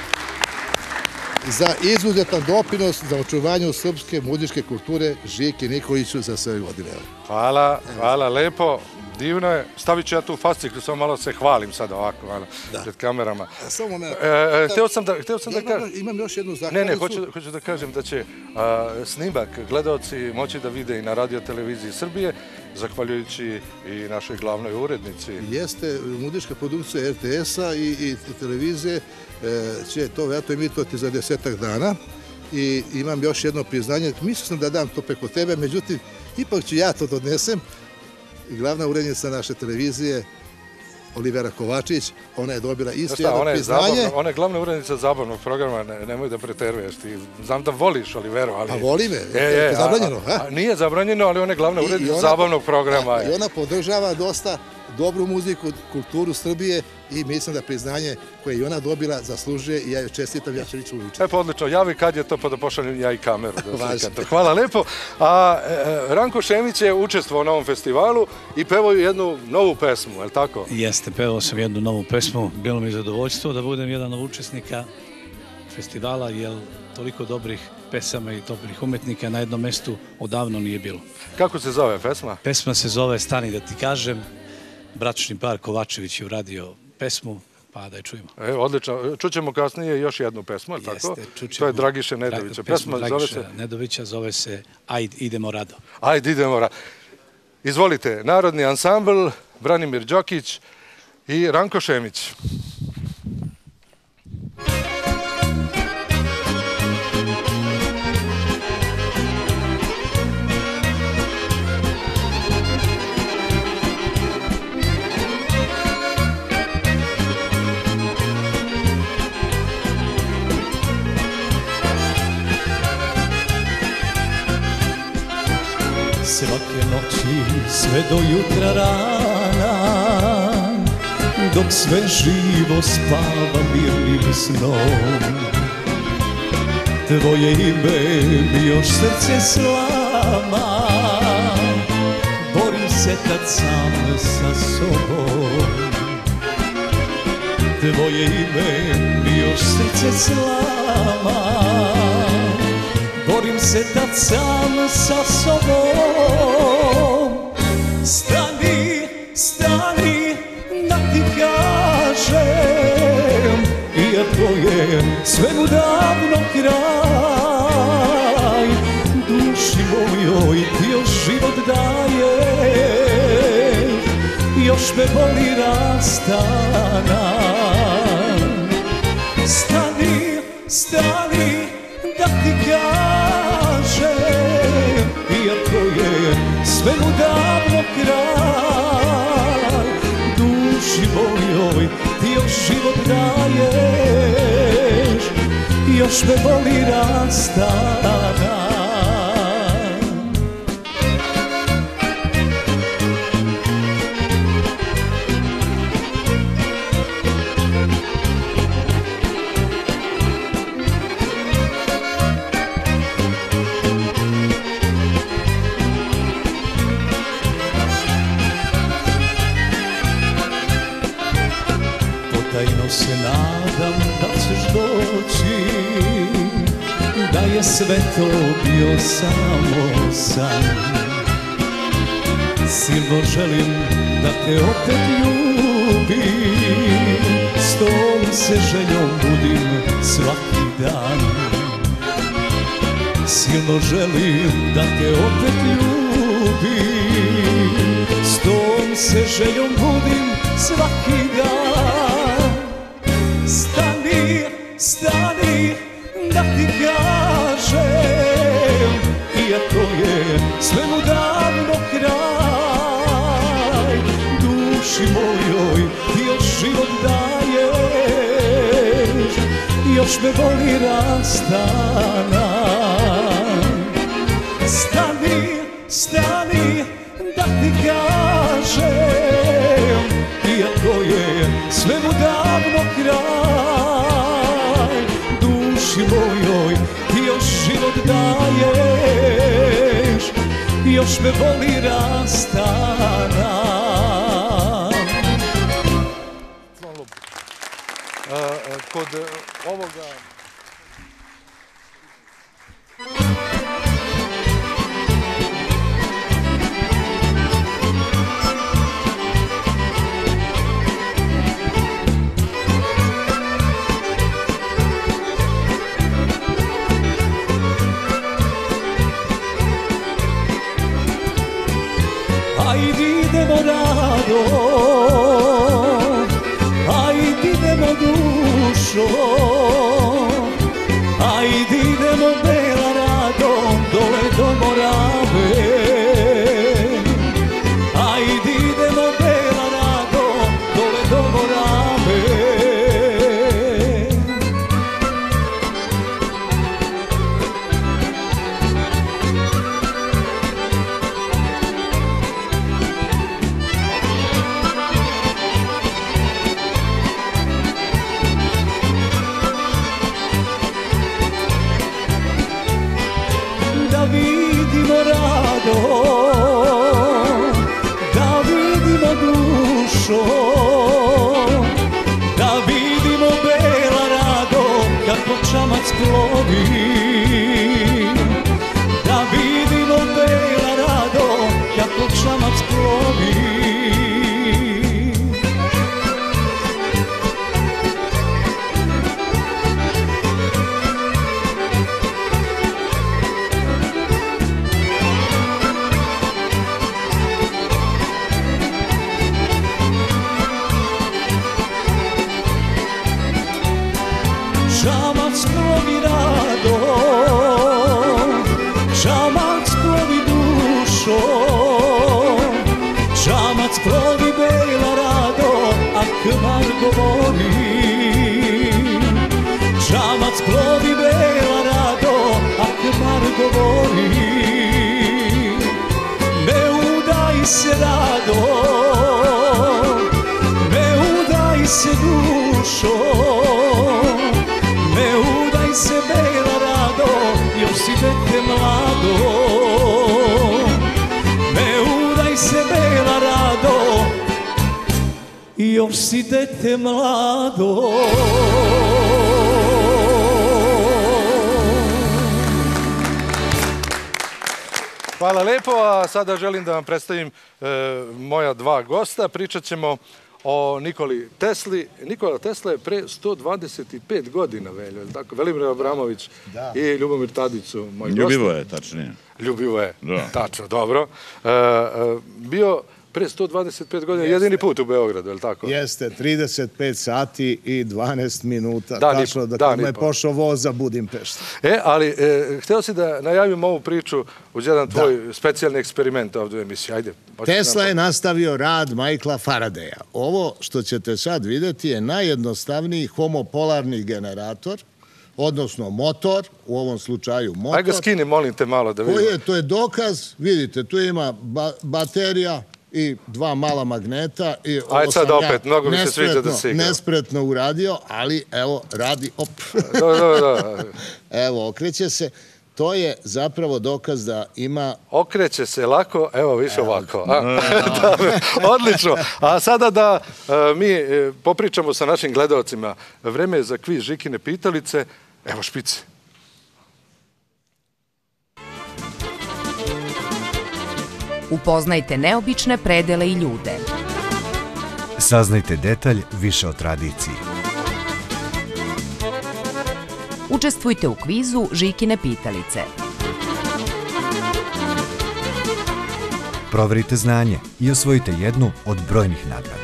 za izuzetan doprinos za očuvanju srpske muzičke kulture Žiki Nikoliću za sve godine. Hvala lepo. Divno je. Stavit ću ja tu fasciklu, samo malo se hvalim sad ovako, pred kamerama. Samo moment. Hteo sam da kažem... Imam još jednu zahvalnicu. Ne, hoću da kažem da će snimak gledaoci moći da vide i na radioteleviziji Srbije, zahvaljujući i našoj glavnoj urednici. Jeste, muzička produkcija RTS-a i televizije će to vjerojatno emitovati za 10 dana. I imam još jedno priznanje. Mislio sam da dam to preko tebe, međutim, ipak ću ja to donesem. Glavna urednica naše televizije, Olivera Kovačić, ona je dobila isto jedno priznanje. Ona je glavna urednica zabavnog programa, nemoj da preteruješ ti. Znam da voliš Oliveru, ali... A voli me, je zabranjeno, ha? Nije zabranjeno, ali ona je glavna urednica zabavnog programa. I ona podržava dosta dobru muziku, kulturu Srbije i mislim da priznanje koje je ona dobila zaslužuje i ja joj čestitam, ja ću lično učiti. Pa odlično, javi kad je to pa da pošaljem ja i kameru. Hvala lepo. A Ranko Šemić je učestvovao na ovom festivalu i pevao jednu novu pesmu, je li tako? Jeste, pevao sam jednu novu pesmu. Bilo mi zadovoljstvo da budem jedan od učesnika festivala, jer toliko dobrih pesama i dobrih umetnika na jednom mestu odavno nije bilo. Kako se zove pesma? Pesma se zove Stani da ti kažem. Bračni par Kovačević je uradio pesmu, pa da je čujemo. Odlično. Čućemo kasnije još jednu pesmu, je li tako? To je Dragiše Nedovića. Pesma Dragiše Nedovića zove se Ajde idemo rado. Ajde idemo rado. Izvolite, Narodni ansambl, Branimir Đokić i Ranko Šemić. Svake noći sve do jutra rana, dok sve živo spava mirnim snom. Tvoje ime mi još srce slama, borim se kad sam sa sobom. Tvoje ime mi još srce slama, borim se da sam sa sobom. Stani, stani, da ti kažem, iako je svemu davno kraj, duši mojoj ti još život daješ, još me boli rastana. Stani, stani, da ti kažem, iako je svemu davno kraj, duši mojoj ti još život daješ, još me boli rastana. Potajno se nadam da ćeš doći, da je sve to bio samo san. Silno želim da te opet ljubim, s tom se željom budim svaki dan. Silno želim da te opet ljubim, s tom se željom budim svaki dan. Stani, stani, da ti kažem, iako je svemu davno kraj, duši mojoj ti još život daješ, još me boli rastana. Stani, stani, da ti kažem, iako je svemu davno kraj, duši mojoj ti još život daješ, još me boli rastana. Kod ovoga... Ajde idemo rado, ajde idemo dušo, ajde idemo bela rado, dole do Morave. Ajde idemo bela rado, dole do Morave. Da vidimo rado, da vidimo dušo, da vidimo bela rado, kako čamac plovi. Da vidimo bela rado, kako čamac plovi. Čamac plovi rado, čamac plovi dušo, čamac plovi bela rado, a kvar govori. Čamac plovi bela rado, a kvar govori. Ne udaj se rado, ne udaj se dušo, ne udaj se bela rado, još si dete mlado. Ne udaj se bela rado, još si dete mlado. Hvala lepo, a sada želim da vam predstavim moja dva gosta. Pričat ćemo o Nikoli Tesli. Nikola Tesla je pre 125 godina, Veljo, je li tako? Velimir Abramović i Ljubomir Tadić su moji gosti. Ljubivo je, tačnije. Ljubivo je, tačno, dobro. Bio pre 125 godina jedini put u Beogradu, je li tako? Jeste, 35 sati i 12 minuta. Tačno da kad mu je pošao voz za Budimpeštu. Ali hteo si da najavim ovu priču uz jedan tvoj specijalni eksperiment ovdje u emisiji. Ajde. Tesla je nastavio rad Michaela Faradaya. Ovo što ćete sad vidjeti je najjednostavniji homopolarni generator, odnosno motor, u ovom slučaju motor. Ajde ga skini, molim te malo da vidimo. To je dokaz, vidite, tu ima baterija i dva mala magneta. Ajde sad opet, mnogo mi se sviđa da si igrao. Nespretno uradio, ali evo, radi, op. Evo, okreće se. To je zapravo dokaz da ima... Okreće se lako, evo više ovako. Odlično. A sada da mi popričamo sa našim gledalcima. Vreme je za kviz Žikine pitalice. Evo špice. Upoznajte neobične predele i ljude. Saznajte detalj više o tradiciji. Učestvujte u kvizu Žikine pitalice. Proverite znanje i osvojite jednu od brojnih nagrada.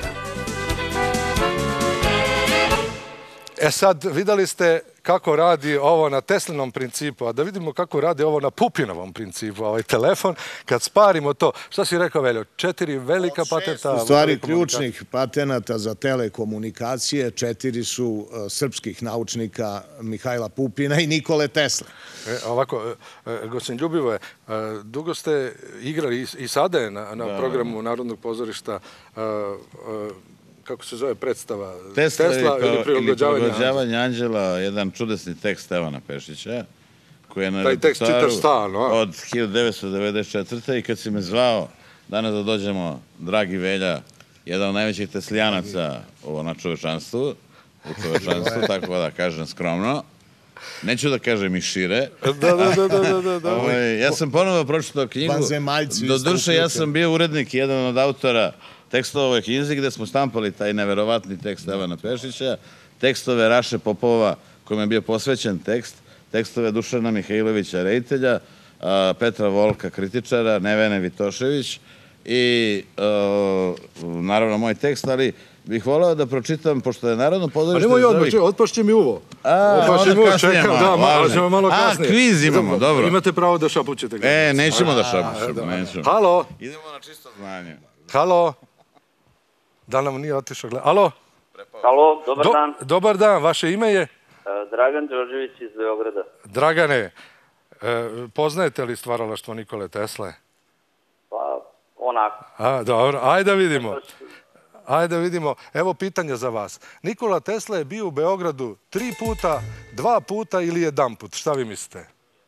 Sad, videli ste kako radi ovo na Teslinom principu, a da vidimo kako radi ovo na Pupinovom principu, ovaj telefon. Kad sparimo to, šta si rekao, Veljo? 4 velika patenta. U stvari, ključnih patenata za telekomunikacije 4 su srpskih naučnika Mihajla Pupina i Nikole Tesle. Ovako, gospodin Ljubivoje, dugo ste igrali i sada je na programu Narodnog pozorišta, kako se zove predstava? Tesla ili prilagođavanje anđela, jedan čudesni tekst Stevana Pešića, koji je na repertoaru od 1994. I kad si me zvao danas da dođemo, dragi Velja, jedan od najvećih teslijanaca na čovečanstvu, tako da kažem skromno, neću da kažem i šire. Ja sam ponovo pročitao knjigu, do duše ja sam bio urednik, jedan od autora tekstova ovoj knjizi gde smo štampali taj neverovatni tekst Stevana Pešića, tekstove Raše Popova, kojom je bio posvećen tekst, tekstove Dušana Mihajlovića reditelja, Petra Volka kritičara, Nevene Vitošević i naravno moj tekst, ali bih voleo da pročitam, pošto je Narodno pozorište... A nemoj odmah, otpašće mi uvo. Onda kasnije malo kasnije. Kviz imamo, dobro. Imate pravo da šapućete. Nećemo da šapućemo. Halo? Idemo na čisto znanje. Halo? Da nam nije otišao gleda. Alo? Halo, dobar dan. Dobar dan, vaše ime je? Dragan Đorđević iz Beograda. Dragane, poznajete li stvaralaštvo Nikole Tesle? Pa, onako. Dobro, ajde da vidimo. Ajde da vidimo. Evo pitanja za vas. Nikola Tesla je bio u Beogradu 3 puta, 2 puta ili 1 put? Šta vi mislite?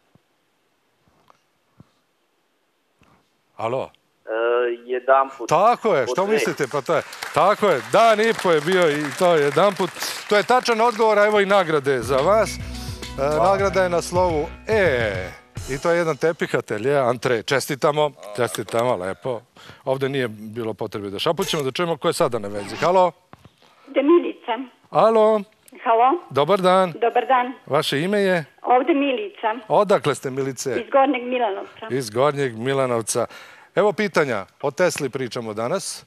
Alo? 1 put. Tako je, što mislite? Pa to je, tako je, dan i po je bio i to je 1 put. To je tačan odgovor, a evo i nagrade za vas. Nagrada je na slovu E. I to je jedan tepih atelje, antre. Čestitamo, lepo. Ovde nije bilo potrebe da šapućemo, da čujemo ko je sada na vezi. Halo? Ovde Milica. Alo? Halo? Dobar dan. Dobar dan. Vaše ime je? Ovde Milica. Odakle ste, Milice? Iz Gornjeg Milanovca. Iz Gornjeg Milanovca. Evo pitanja, o Tesli pričamo danas.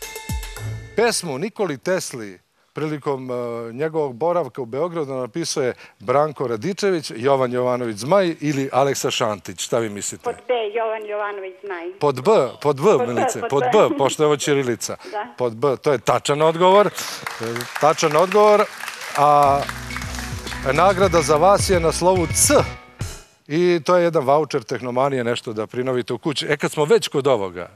Pesmu Nikoli Tesli prilikom njegovog boravka u Beogradu napisao je Branko Radičević, Jovan Jovanović Zmaj ili Aleksa Šantić. Šta vi mislite? Pod B, Jovan Jovanović Zmaj. Pod B, Milice. Pod B, pošto je ovo ćirilica. Pod B, to je tačan odgovor. Tačan odgovor. A nagrada za vas je na slovu C. I to je jedan vaučer Tehnomanije, nešto da prinovite u kući. Kad smo već kod ovoga,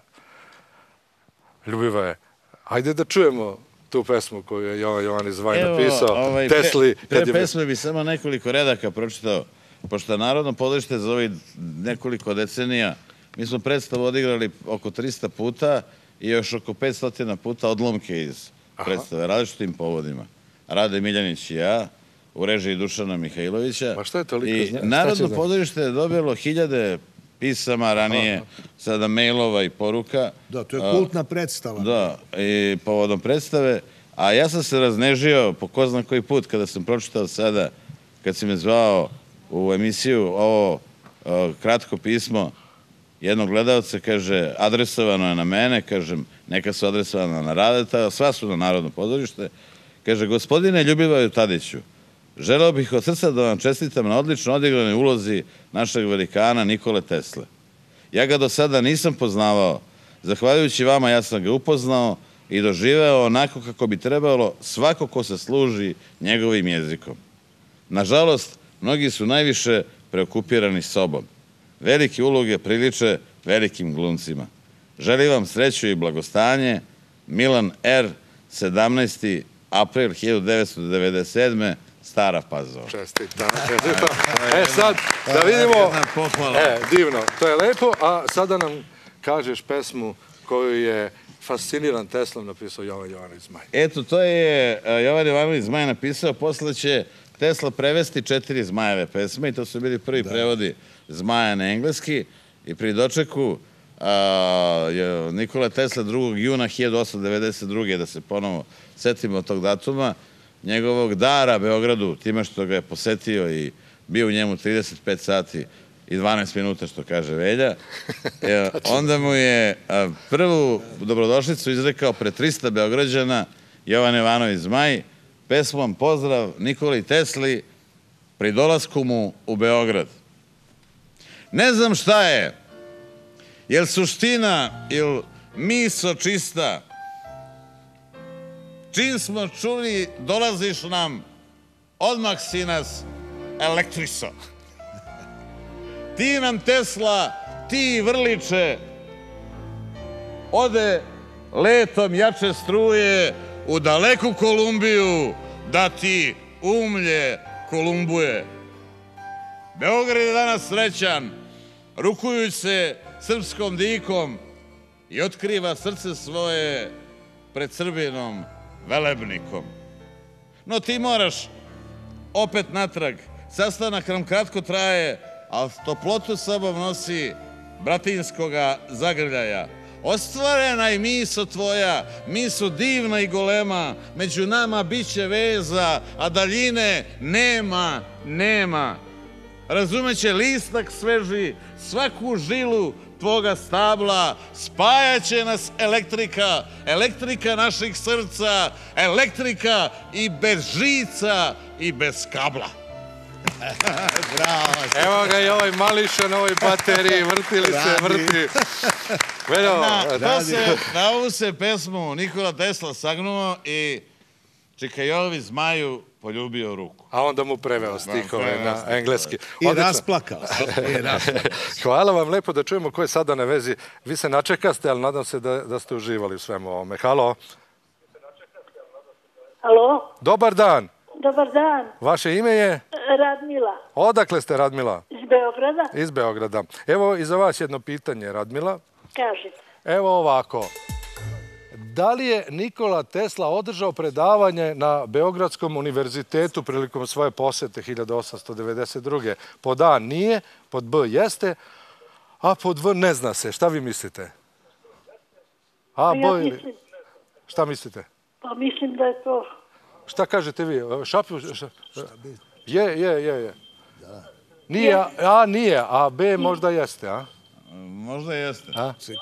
Ljubivoje, ajde da čujemo tu pesmu koju je Jovan Jovanović Zmaj napisao, Tesli. Pre pesme bi samo nekoliko redaka pročitao, pošto je Narodno pozorište za ovih nekoliko decenija, mi smo predstavu odigrali oko 300 puta i još oko 500 puta odlomke iz predstave, različitim povodima. Rade Miljanić i ja, u režiji Dušana Mihajlovića. Ma što je toliko? I Narodno pozorište je dobilo 1000 pisama ranije, sada mailova i poruka. Da, to je kultna predstava. Da, i povodom predstave. A ja sam se raznežio po ko zna koji put kada sam pročitao sada, kad si me zvao u emisiju, ovo kratko pismo jednog gledalca, kaže, adresovano je na mene, kažem, neka su adresovana na Radeta, sva su na Narodno pozorište. Kaže, gospodine Ljubivoju Tadiću, želeo bih od srca da vam čestitam na odlično odigranoj ulozi našeg velikana Nikole Tesle. Ja ga do sada nisam poznavao. Zahvaljujući vama ja sam ga upoznao i doživeo onako kako bi trebalo svako ko se služi njegovim jezikom. Nažalost, mnogi su najviše preokupirani sobom. Velike uloge priliče velikim glumcima. Želim vam sreću i blagostanje. Milan R. 17. april 1997. Stara Pazova. Čestitam. Sad, da vidimo. Divno, to je lepo. A sada nam kažeš pesmu koju je fasciniran Teslom napisao Jovan Jovanović Zmaj. Eto, to je Jovan Jovanović Zmaj napisao. Posle će Tesla prevesti 4 Zmajeve pesme i to su bili prvi prevodi Zmaja na engleski. I pri dočeku Nikola Tesla 2. juna 1892. da se ponovo setimo tog datuma, njegovog dara Beogradu, time što ga je posetio i bio u njemu 35 sati i 12 minuta, što kaže Velja, onda mu je prvu dobrodošlicu izrekao pred 300 Beograđana Jovan Jovanović Zmaj, pesmom Pozdrav Nikoli Tesli pri dolasku mu u Beograd. Ne znam šta je, jel suština, jel miso čista, čim smo čuli dolaziš nam, odmah si nas elektriso. Ti nam Tesla, ti vrliče, ode letom jače struje u daleku Kolumbiju da ti umlje Kolumbuje. Beograd je danas srećan, rukujući se srpskom dikom i otkriva srce svoje pred Srbinom velebnikom. No ti moraš opet natrag. Sastanak nam kratko traje, ali toplotu sobom nosi bratinskoga zagrljaja. Ostvarena je miso tvoja, miso divna i golema, među nama biće veza, a daljine nema. Razumeće listak sveži, svaku žilu tvoga stabla, spajaće nas elektrika, elektrika naših srca, elektrika i bez žica i bez kabla. Bravo. Evo ga i ovaj mališa na ovoj bateriji, vrti. Na ovu se pesmu Nikola Tesla sagnuo i Čikajovi Zmaju poljubio ruku. A onda mu preveo stihove na engleski. I rasplakao. Hvala vam lepo, da čujemo ko je sada na vezi. Vi se načekaste, ali nadam se da ste uživali u svemu ovome. Halo? Halo? Dobar dan. Dobar dan. Vaše ime je? Radmila. Odakle ste, Radmila? Iz Beograda. Iz Beograda. Evo i za vas jedno pitanje, Radmila. Kažite. Evo ovako. Da li je Nikola Tesla održao predavanje na Beogradskom univerzitetu prilikom svoje posete 1892. Pod A nije, pod B jeste, a pod V ne zna se. Šta vi mislite? A, B ili... Šta mislite? Pa mislim da je to... Šta kažete vi? Je. Nije, A nije, a B možda jeste, a? Možda jeste.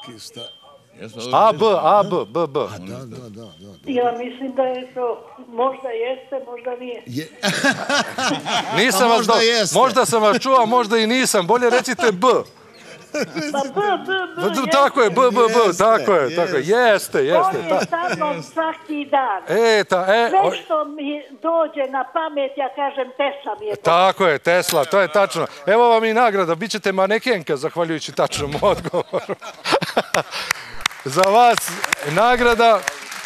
A, B. Ja mislim da je to, možda jeste, možda nije. Nisam vas, možda sam vas čuo, možda i nisam. Bolje recite B. Pa B. Tako je, B, tako je. Jeste. On je sa mnom svaki dan. Sve što mi dođe na pamet, ja kažem Tesla mi je to. Tako je, Tesla, to je tačno. Evo vam i nagrada, bit ćete manekenka, zahvaljujući tačnom odgovoru. Za vas nagrada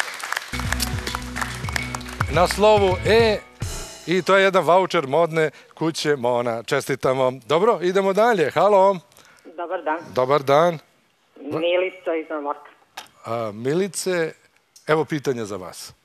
na slovu E i to je jedan vaučer modne kuće Mona. Čestitamo. Dobro, idemo dalje. Halo. Dobar dan. Dobar dan. Milica iz Novaka. Milice, evo pitanje za vas.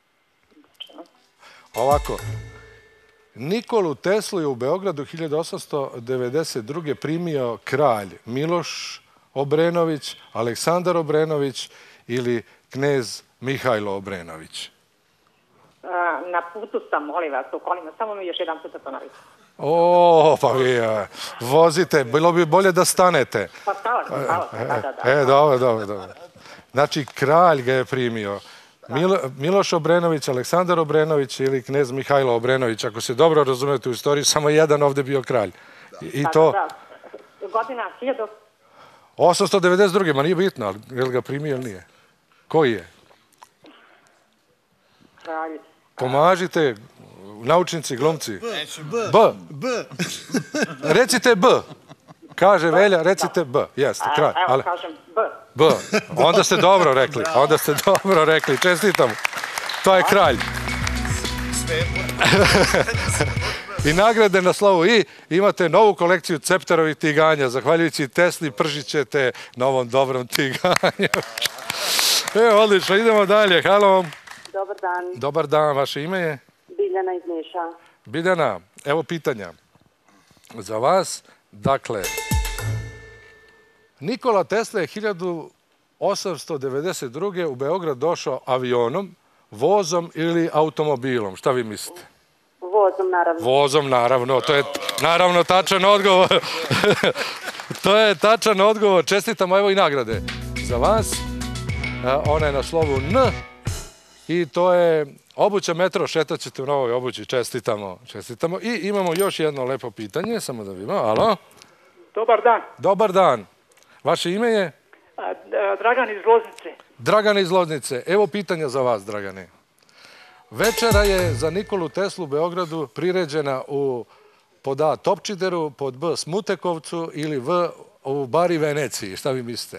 Ovako. Nikolu Teslu je u Beogradu 1892. primio kralj Miloš Obrenović, Aleksandar Obrenović ili knez Mihajlo Obrenović? Na putu sam, molim vas, u kolima. Samo mi još jedan puta ponovite. Pa vi vozite, bilo bi bolje da stanete. Pa stala sam. Dobro. Znači, kralj ga je primio. Miloš Obrenović, Aleksandar Obrenović ili knez Mihajlo Obrenović. Ako se dobro razumete u istoriji, samo jedan ovde bio kralj. I to... Godina 1892. Ma nije bitno, ali je li ga primio ili nije? Koji je? Kralj. Pomažite, naučnici, glumci. B. Recite B. Kaže Velja, recite B. Jeste, kralj. Evo, kažem B. B. Onda ste dobro rekli. Čestitam. To je kralj. I nagrade na slovu I. Imate novu kolekciju cepterovih tiganja. Zahvaljujući Tesli pržit ćete novom dobrom tiganju. Evo, odlično. Idemo dalje. Halo. Dobar dan. Dobar dan. Vaše ime je? Biljana iz Niša. Biljana, evo pitanja za vas. Dakle, Nikola Tesla je 1892. u Beograd došao avionom, vozom ili automobilom. Šta vi mislite? Vozom, naravno. Vozom, naravno. To je naravno tačan odgovor. To je tačan odgovor. Čestitamo, evo i nagrade za vas. Ona je na slovu N. I to je obuća Metro. Šetat ćete u novoj obući. Čestitamo. Čestitamo. I imamo još jedno lepo pitanje. Samo da vidimo. Alo? Dobar dan. Dobar dan. Vaše ime je? Dragan iz Loznice. Dragan iz Loznice. Evo pitanja za vas, Dragane. Večera je za Nikolu Teslu u Beogradu priređena pod A Topčideru, pod B Smutekovcu ili V u Bari Veneciji. Šta vi mislite?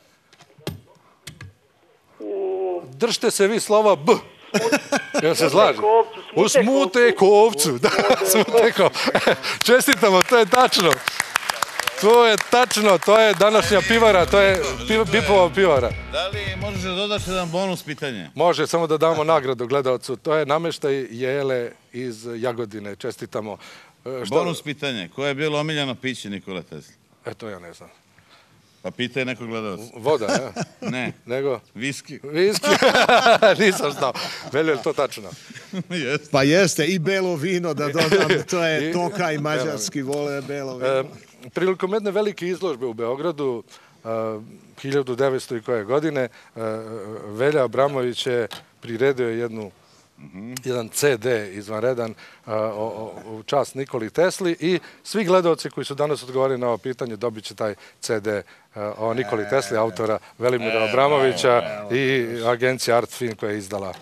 Držite se vi slova B. Jel se slaže? U Smutekovcu. Da, Smutekovcu. Čestitamo, to je tačno. To je tačno, to je današnja pivara, to je Bipova pivara. Da li možeš da dodaš jedan bonus pitanje? Može, samo da damo nagradu gledalcu. To je nameštaj Jele iz Jagodine. Čestitamo. Bonus pitanje. Koje je bilo omiljeno piće Nikola Tesla? To ja ne znam. Pa pitaj nekog gledalca. Voda, ja? Ne. Nego? Viski. Viski? Nisam znao. Veljo, je li to tačno? Pa jeste, i belo vino, da dodam. To je Tokaj, mađarski vole belo vino. Prilikom jedne velike izložbe u Beogradu, 1900 i koje godine, Velja Abramović je priredio jedan CD izvanredan u čast Nikoli Tesli i svi gledalci koji su danas odgovorili na ovo pitanje dobit će taj CD o Nikoli Tesli, autora Velimira Abramovića i agencija Artfilm koja je izdala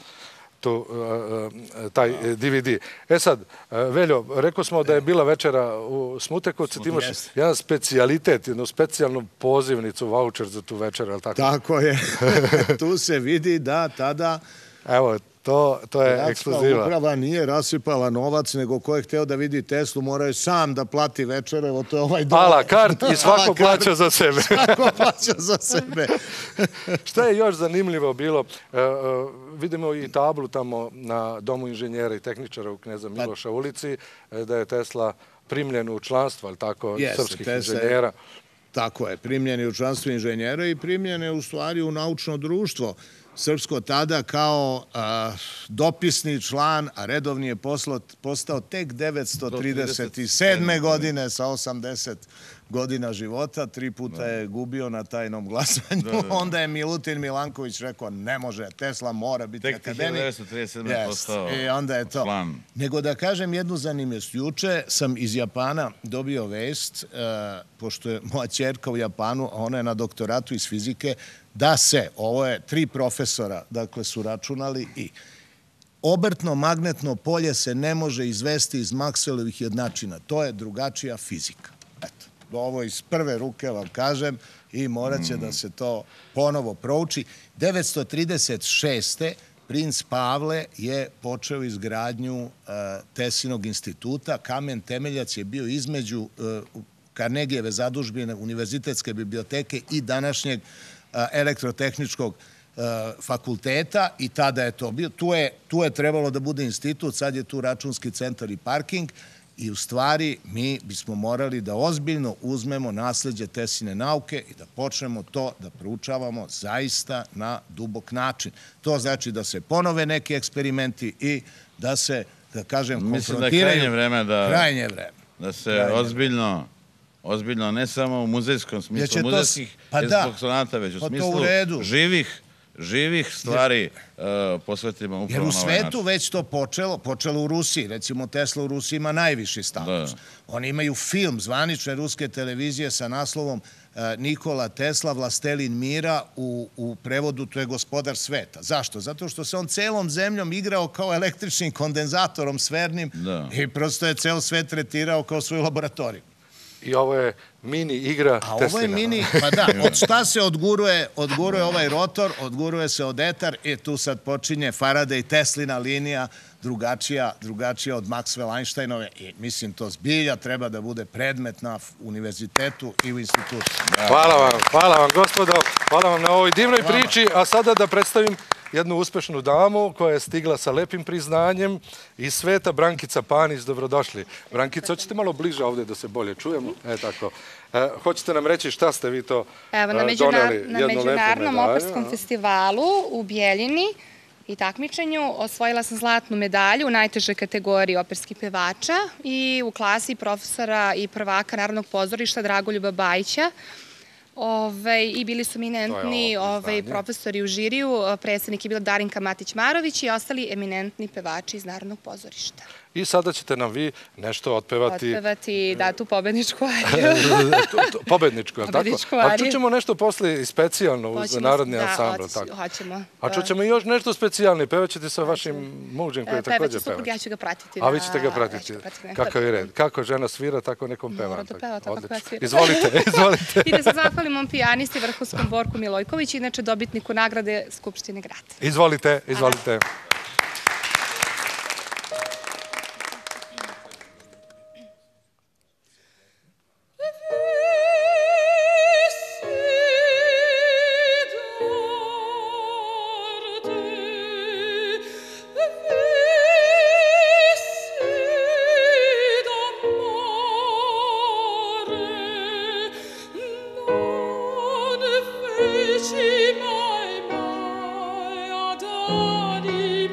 taj DVD. Sad, Veljo, rekao smo da je bila večera u Smutekovcu, ti imaš jedan specijalitet, jednu specijalnu pozivnicu, voucher za tu večeru, je li tako? Tako je. Tu se vidi da tada... Evo, to je ekskluziva. Gradska uprava nije rasipala novac, nego ko je hteo da vidi Teslu, moraju sam da plati večere, evo to je ovaj dom. A la kart i svako plaća za sebe. Svako plaća za sebe. Šta je još zanimljivo bilo? Vidimo i tablu tamo na Domu inženjera i tehničara u Kneza Miloša ulici, da je Tesla primljen u članstvo, ali tako, srpskih inženjera. Tako je, primljen je u članstvo inženjera i primljen je u stvari u naučno društvo srpsko tada kao dopisni član, a redovni je postao tek 937. godine sa 80 godina života. 3 puta je gubio na tajnom glasanju. Onda je Milutin Milanković rekao ne može, Tesla mora biti akademik. Tek 1937. postao član. Nego da kažem jednu zanimljivost. Juče sam iz Japana dobio vest, pošto je moja ćerka u Japanu, a ona je na doktoratu iz fizike, da se, ovo je 3 profesora, dakle, su računali i obrtno magnetno polje se ne može izvesti iz Maxwellovih jednačina. To je drugačija fizika. Eto, ovo iz prve ruke vam kažem i morat će da se to ponovo prouči. 1936. princ Pavle je počeo izgradnju Teslinog instituta. Kamen temeljac je bio između Carnegijeve zadužbine, Univerzitetske biblioteke i današnjeg elektrotehničkog fakulteta i tada je to bio. Tu je trebalo da bude institut, sad je tu računski centar i parking i u stvari mi bismo morali da ozbiljno uzmemo nasleđe Tesline nauke i da počnemo to da proučavamo zaista na dubok način. To znači da se ponove neki eksperimenti i da se, da kažem, konfrontiraju. Mislim da je krajnje vreme da se ozbiljno, ne samo u muzejskom smislu, muzejskih eksponata, već u smislu živih stvari posvetimo upravo na ovaj način. Jer u svetu već to počelo u Rusiji. Recimo Tesla u Rusiji ima najviši status. Oni imaju film zvanične ruske televizije sa naslovom Nikola Tesla, Vlastelin mira, u prevodu to je gospodar sveta. Zašto? Zato što se on celom zemljom igrao kao električnim kondenzatorom sfernim i prosto je ceo svet tretirao kao svoju laboratoriju. I ovo je mini igra Teslina. A ovo je mini, pa da, od šta se odguruje ovaj rotor, odguruje se od etar i tu sad počinje Faraday i Teslina linija drugačija od Maxwell Einsteinove i mislim to zbilja treba da bude predmet na univerzitetu i u institutu. Hvala vam gospodo, hvala vam na ovoj divnoj priči, a sada da predstavim jednu uspešnu damu koja je stigla sa lepim priznanjem iz sveta, Brankica Panić. Dobrodošli. Brankica, hoćete malo bliže ovde da se bolje čujemo? Tako. Hoćete nam reći šta ste vi to doneli? Na Međunarodnom operskom festivalu u Bijeljini i takmičenju osvojila sam zlatnu medalju u najtežoj kategoriji operskih pevača i u klasi profesora i prvaka Narodnog pozorišta Dragoljuba Bajića. I bili su eminentni profesori u žiriju, predsednik je bila Darinka Matić-Marović i ostali eminentni pevači iz Narodnog pozorišta. I sada ćete nam vi nešto otpevati. Otpevati, da, tu pobedničku ariju. Pobedničku, je li tako? A čućemo nešto posle specijalno uz Narodni ansambl. Da, hoćemo. A čućemo još nešto specijalno. Pevaćete sa vašim mužem koji je također pevač. Pevaće suprug, ja ću ga pratiti. A vi ćete ga pratiti. Kakav je red? Kako žena svira, tako nekom peva. Mora da peva tako kako ja sviram. Izvolite. I da se zahvalimo pijanisti vrhunskom Borku Milojković, inače dobitniku nagrade Skupštine grada. Izvolite. Mai mai adani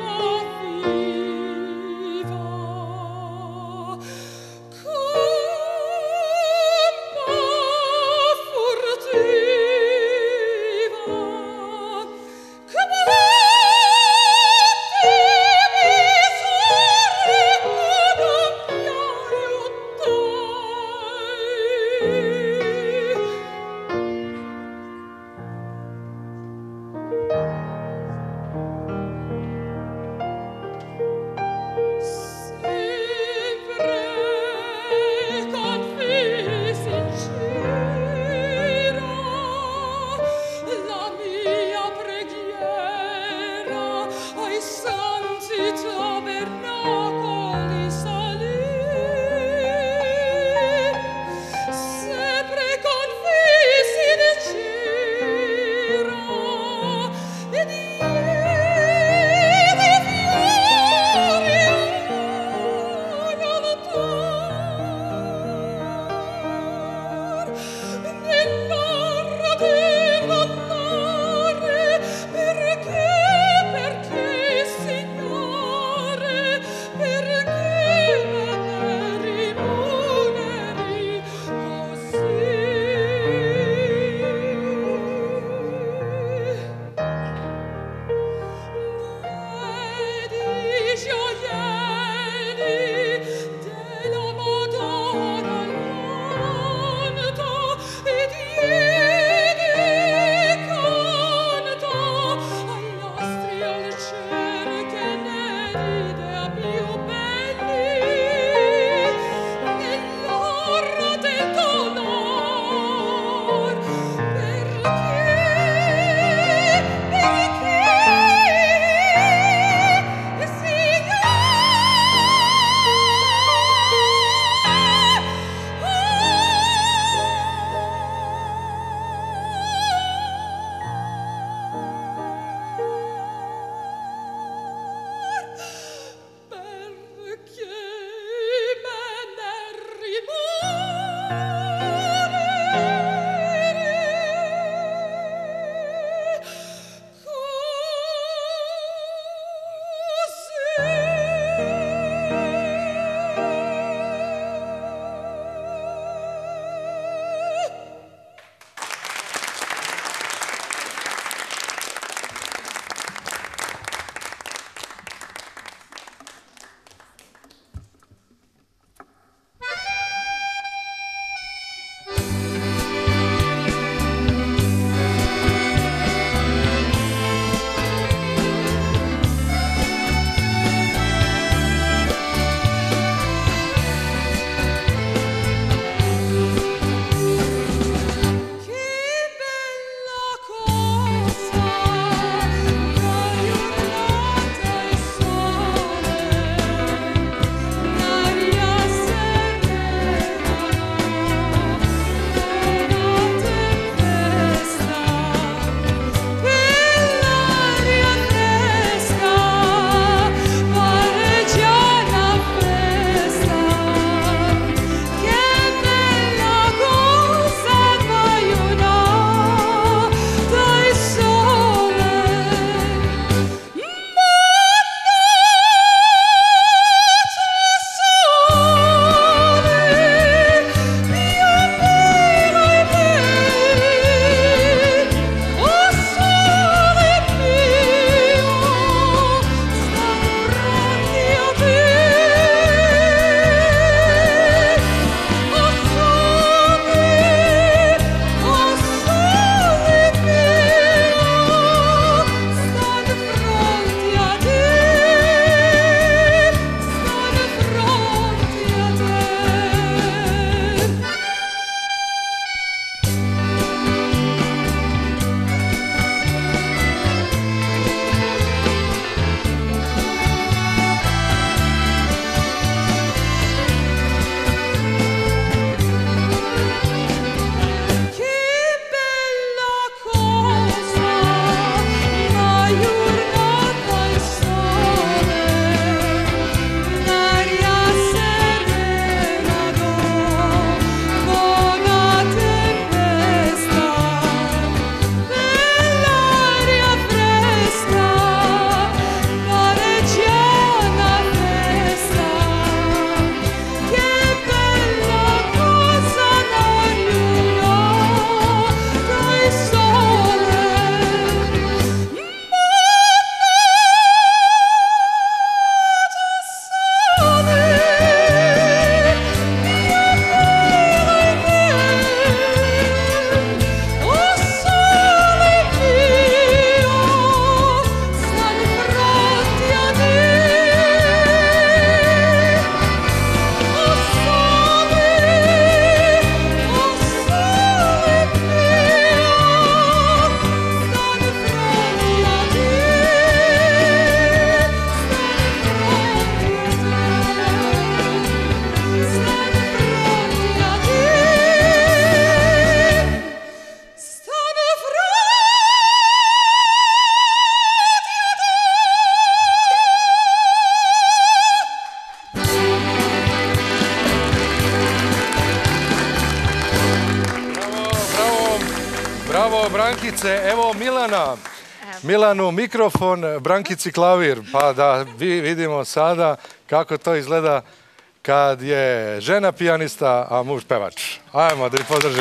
Bravo, Brankice. Evo Milana. Milanu mikrofon, Brankici klavir. Pa da vidimo sada kako to izgleda kad je žena pijanista, a muž pevač. Ajmo da ih podržimo.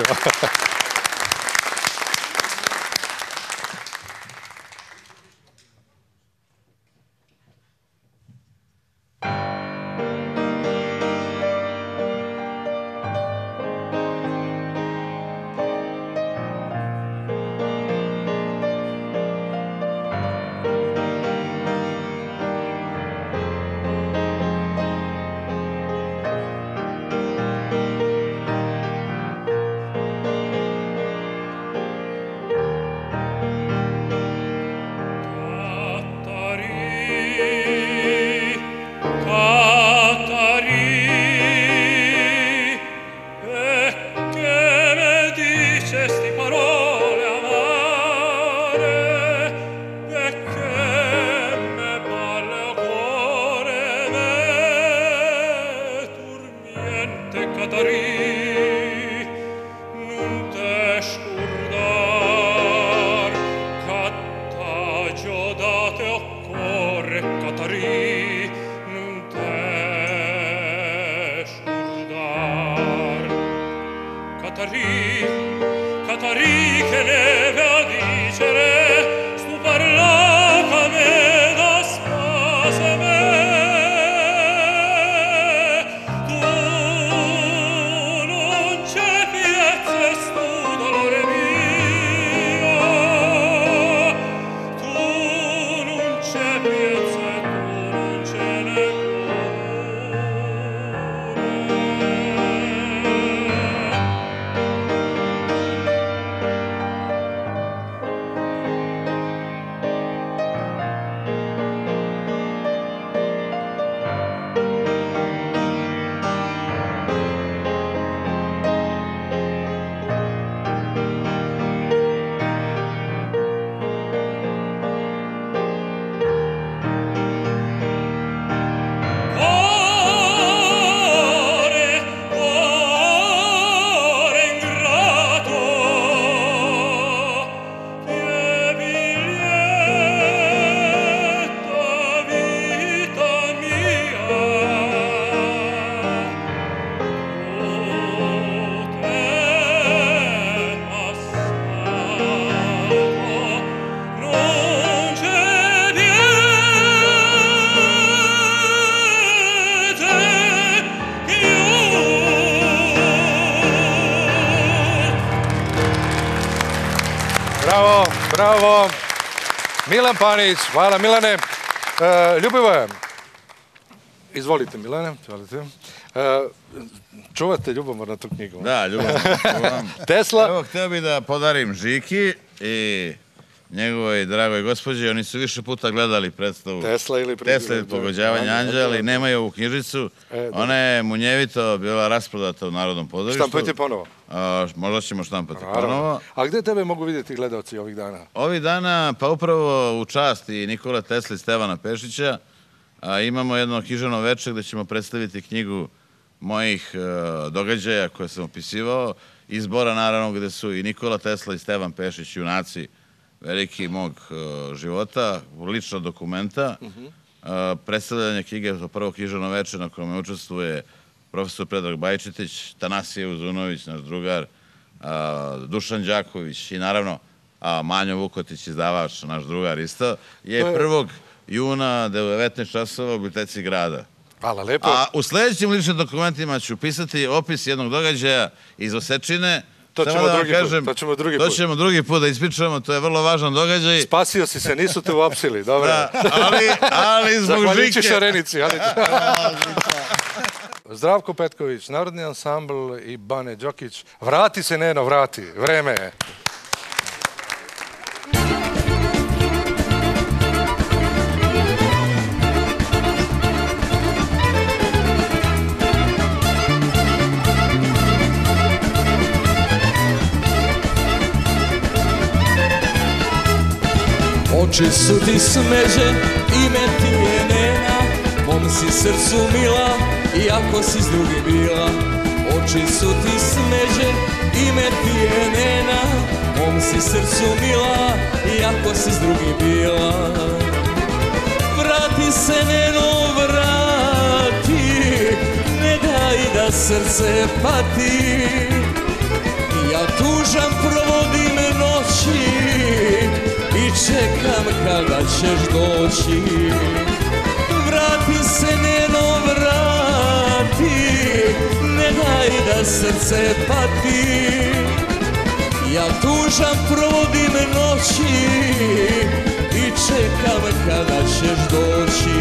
Bravo. Milan Panić, hvala Milane. Ljubivoje, izvolite Milane, izvolite. Čuvate ljubomorno tu knjigu? Da, ljubomorno čuvam. Tesla? Evo, hteo bih da podarim Žiki i njegovoj dragoj gospođi. Oni su više puta gledali predstavu Tesla ili Pogođavanje anđela i nemaju ovu knjižicu. Ona je munjevito bila rasprodata u Narodnom pozorištu. Štampujte ponovo? Možda ćemo štampati ponovo. A gde tebe mogu vidjeti gledalci ovih dana? Ovih dana, pa upravo u čast i Nikole Tesle i Stevana Pešića imamo jedno književno veče gde ćemo predstaviti knjigu mojih događaja koje sam opisivao. Izbora naravno gde su i Nikola Tesla i Stevan Pešić, junaci veliki mog života, lična dokumenta. Predstavljanje knjige za prvo književno veče na kome učestvuje profesor Predrag Bajčetić, Tanasije Uzunović, naš drugar, Dušan Đaković i naravno Manjo Vukotić, izdavač, naš drugar isto, je 1. juna 19 časova u Biblioteci grada. Hvala, lepo. A u sledećim ličnim dokumentima ću pisati opis jednog događaja iz Osečine. To ćemo drugi put da ispričamo, to je vrlo važan događaj. Spasio si se, nisu te uopsili, dobro. Ali zbog Žike. Zahvaljujući Šarenici. Zdravko Petković, Narodni ansambl i Bane Đokić. Vrati se, Neno, vrati. Vreme je. Oči su ti smeđe, ime ti je Nena, mom si srcu mila, iako si s drugim bila. Oči su ti smeđe, ime ti je Nena, mom mom si srcu mila, iako si s drugim bila. Vrati se, Neno, vrati, ne daj da srce pati. Ja tužan provodim noći i čekam kada ćeš doći. Vrati se, Neno, vrati, ne daj da srce pati. Ja tužan provodim noći i čekam kada ćeš doći.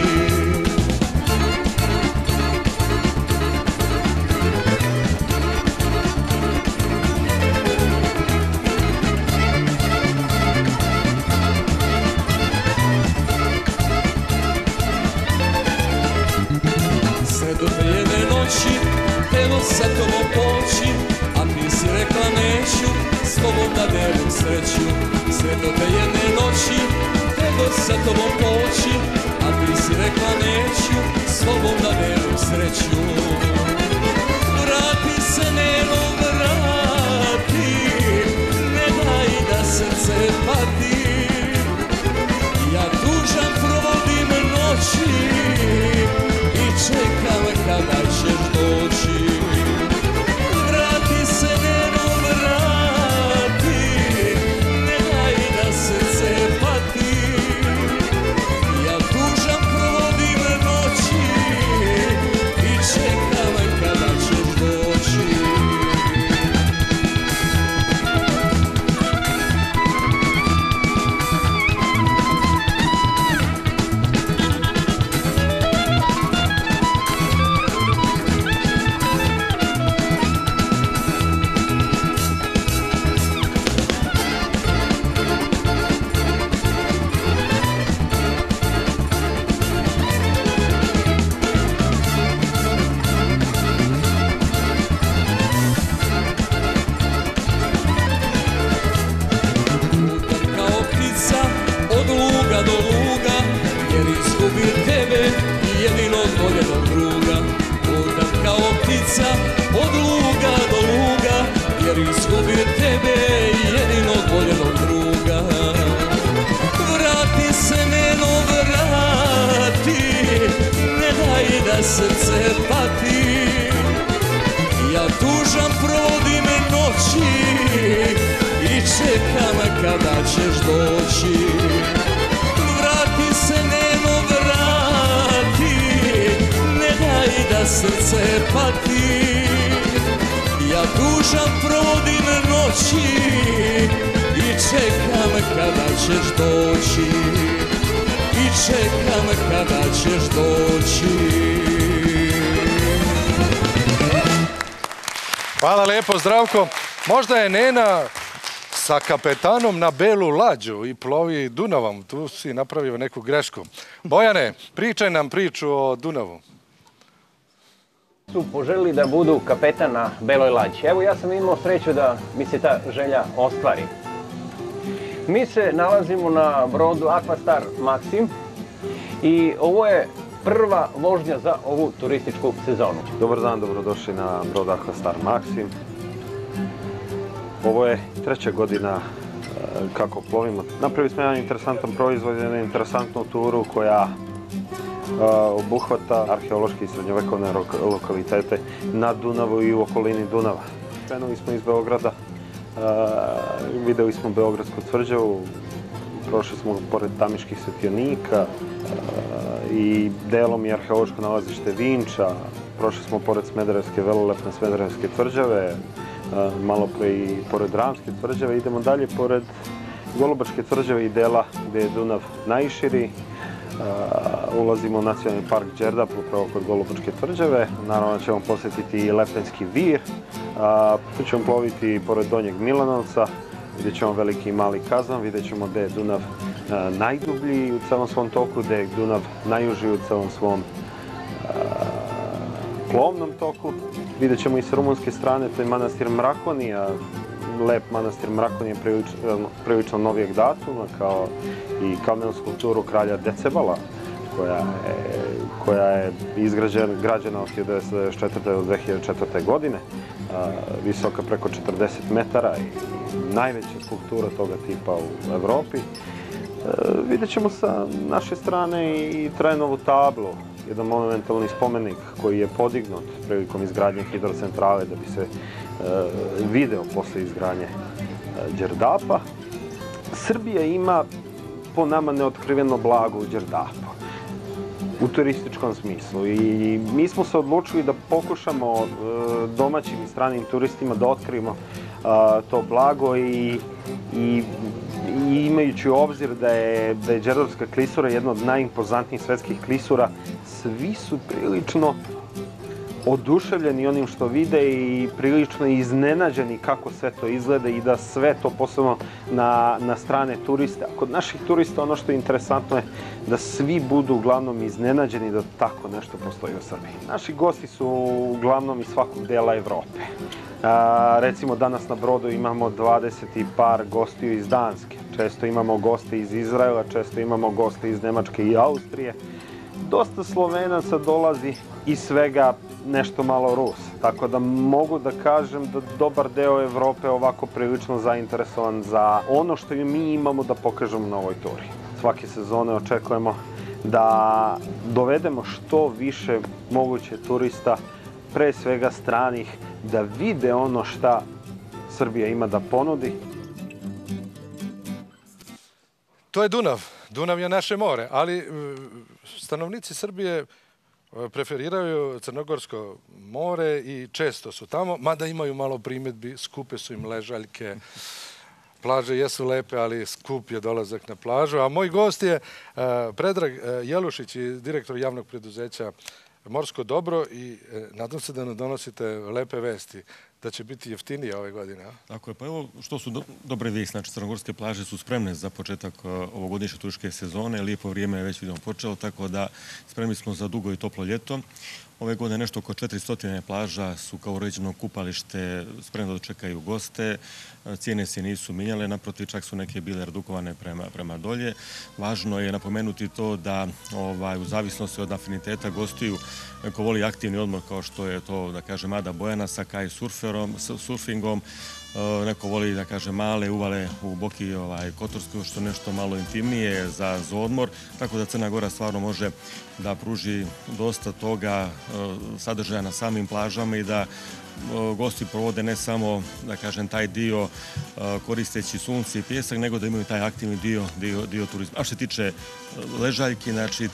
Sve do te jedne noći htelo sa tobom poći, a ti si rekla neću s tobom da delim sreću. Sve do te jedne noći htelo sa tobom poći, a ti si rekla neću s tobom da delim sreću. Vrati se, Neno, vrati, ne daj da srce pati. Ja tužan provodim noći i čekam kada ćeš doći. Vrati se, Neno, vrati, ne daj da srce pati. Ja tužan provodim noći i čekam kada ćeš doći. Srce pati, ja tužan provodim noći i čekam kada ćeš doći. Vrati se, Neno, vrati, ne daj da srce pati. Ja tužan provodim noći i čekam kada ćeš doći. I čekam kada ćeš doći. Hvala lijepo, Zdravko. Možda je Nena sa kapetanom na belu lađu i plovi Dunavom. Tu si napravio neku grešku. Bojane, pričaj nam priču o Dunavu. Su poželili da budu kapetan na beloj lađi. Evo, ja sam imao sreću da mi se ta želja ostvari. Mi se nalazimo na brodu Aquastar Maxim i ovo je prva vožnja za ovu turističku sezonu. Dobar dan, dobrodošli na brod Aquastar Maxim. Ovo je treća godina kako plovimo. Napravili smo jedan interesantan proizvod, jednu interesantnu turu koja obuhvata arheološke i srednjovekovne lokalitete na Dunavu i u okolini Dunava. Krenuli smo iz Beograda, videli smo Beogradsku tvrđavu, prošli smo pored Tamiških svetionika i delom i arheološko nalazište Vinča, prošli smo pored Smederevske, velelepne Smederevske tvrđave, malo pre i pored Ramske tvrđave, idemo dalje pored Golubačke tvrđave i dela gde je Dunav najširi. Ulazimo u nacionalni park Đerdap, upravo kod Golubačke tvrđave. Naravno ćemo posjetiti i Lepenski vir. Tu ćemo ploviti pored Donjeg Milanovca, vidjet ćemo veliki i mali Kazan, vidjet ćemo gde je Dunav najdublji u celom svom toku, gde je Dunav najuži u celom svom plovnom toku. Vidjet ćemo i sa rumunske strane, to je manastir Mrakonija, lep manastir Mrakonija prilično novijeg datuma, kao i kamenu skulpturu kralja Decebala, koja je građena od 1994. do 2004. godine. visoka preko 40 metara i najveća skulptura toga tipa u Evropi. Vidjet ćemo sa naše strane i Trenovu tablu, jedan monumentalni spomenik koji je podignut prilikom izgradnje hidrocentrale da bi se video posle izgradnje Đerdapa. Srbija ima po nama neotkriveno blago u Đerdapu u turističkom smislu i mi smo se odlučili da pokušamo domaćim i stranim turistima da otkrijemo to blago i imajući u obzir da je Đerdapska klisura jedna od najimpozantnijih svetskih klisura, svi su prilično oduševljeni onim što vide i prilično iznenađeni kako sve to izgleda i da sve to posebno na strane turiste. A kod naših turista ono što je interesantno je da svi budu uglavnom iznenađeni da tako nešto postoji u Srbiji. Naši gosti su uglavnom iz svakog dela Evrope. Recimo danas na brodu imamo 20 i par gostiju iz Danske. Često imamo goste iz Izraela, često imamo goste iz Nemačke i Austrije. Dosta Slovenaca dolazi i svega nešto malo Rus. Tako da mogu da kažem da dobar deo Evrope je ovako prilično zainteresovan za ono što mi imamo da pokažemo na ovoj turi. Svake sezone očekujemo da dovedemo što više moguće turista, pre svega stranih, da vide ono šta Srbija ima da ponudi. To je Dunav. Dunav je naše more, ali stanovnici Srbije preferiraju Crnogorsko more i često su tamo, mada imaju malo primjedbi, skupe su im ležaljke, plaže jesu lepe, ali skup je dolazak na plažu. A moj gost je Predrag Jelušić, direktor javnog preduzeća Morsko dobro i nadam se da nam donosite lepe vesti, da će biti jeftinije ove godine. Tako je, pa evo što su dobre vijesti, znači crnogorske plaže su spremne za početak ovogodišnje turističke sezone, lijepo vrijeme je već vidimo počelo, tako da spremni smo za dugo i toplo ljeto. Ove godine nešto oko 400 plaža su kao uređeno kupalište spremno da dočekaju goste. Cijene se nisu mijenjale, naprotiv čak su neke bile redukovane prema dolje. Važno je napomenuti to da u zavisnosti od afiniteta gostiju ko voli aktivni odmor kao što je to, da kažem, Ada Bojana sa kaj surfingom, neko voli, da kaže, male uvale u Boki Kotorskoj, što nešto malo intimnije za odmor, tako da Crna Gora stvarno može da pruži dosta toga sadržaja na samim plažama i da gosti provode ne samo, da kažem, taj dio koristeći sunce i pjesak, nego da imaju taj aktivni dio turizma. A što se tiče ležaljki, znači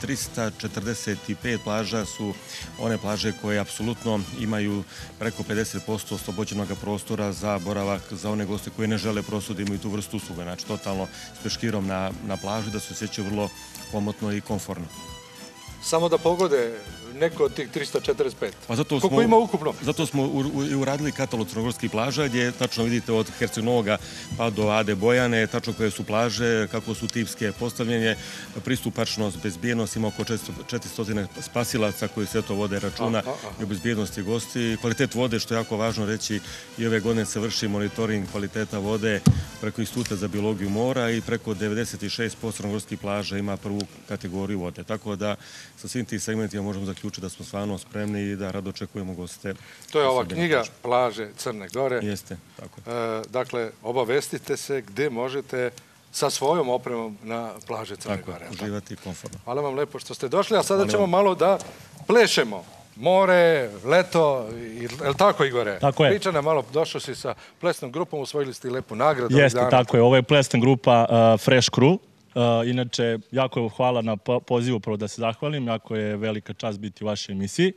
345 plaža su one plaže koje apsolutno imaju preko 50% oslobođenog prostora za boravak za one goste koji ne žele prosto da imaju tu vrstu usluga. Znači totalno s peškirom na plaži, da se osjećaju vrlo komotno i komfortno. Samo da pogode neko od tih 345. Koliko ima ukupno? Zato smo i uradili katalog crnogorskih plaža, gdje tačno vidite od Herceg-Novoga pa do Ade Bojane, tačno koje su plaže, kako su tipske postavljenje, pristupačnost, bezbjednost, ima oko 400 spasilaca koji sve to vode računa i o bezbjednosti gosti. Kvalitet vode, što je jako važno reći, i ove godine se vrši monitoring kvaliteta vode preko Instituta za biologiju mora i preko 96% crnogorskih plaža ima prvu kategoriju vode. Tako da sa svim tih segmentima možemo zaključiti da smo stvarno spremni i da rado očekujemo goste. To je ova knjiga Plaže Crne Gore. Jeste, tako je. Dakle, obavestite se gde možete sa svojom opremom na plaže Crne Gore. Tako je, uživati komfortno. Hvala vam lepo što ste došli, a sada ćemo malo da plešemo. More, leto, je li tako, Igore? Tako je. Priča nam malo, došao si sa plesnom grupom, usvojili ste i lepu nagradu. Jeste, tako je. Ovo je plesna grupa Fresh Crew. Inače, jako hvala na pozivu, prvo da se zahvalim, jako je velika čast biti u vašoj emisiji.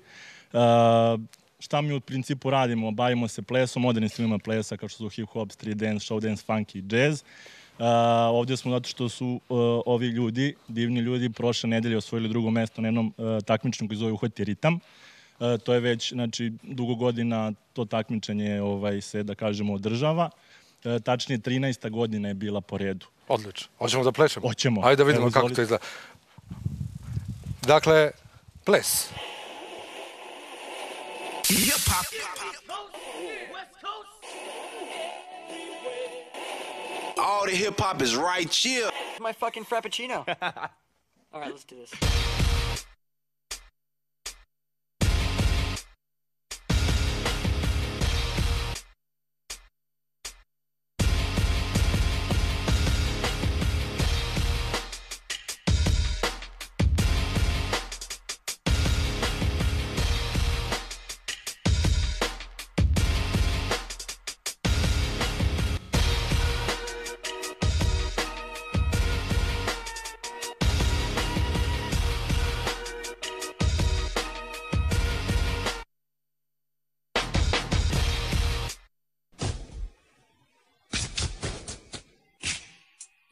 Šta mi u principu radimo? Bavimo se plesom, modernim stilima plesa kao što su hip-hop, street dance, show dance, funky, jazz. Ovdje smo zato što su ovi ljudi, divni ljudi, prošle nedelje osvojili drugo mesto na jednom takmičenju koji zove Uhvati ritam. To je već, znači, dugo godina to takmičenje se, da kažemo, održava. Tačnije, 13. godina je bila po redu. Odlično. Hoćemo da plešemo? Hoćemo. Ajde da vidimo kako to izgleda. Dakle, ples. All the hip-hop is right here. My fucking frappuccino. All right, let's do this.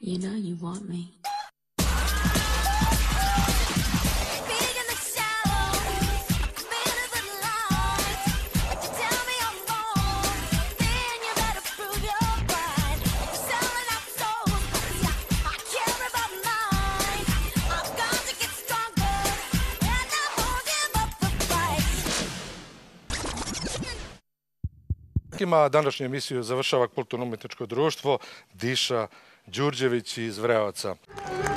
You know you want me. Današnju emisiju završava Kulturno-umetničko društvo Diša Đurđević iz Vreovaca.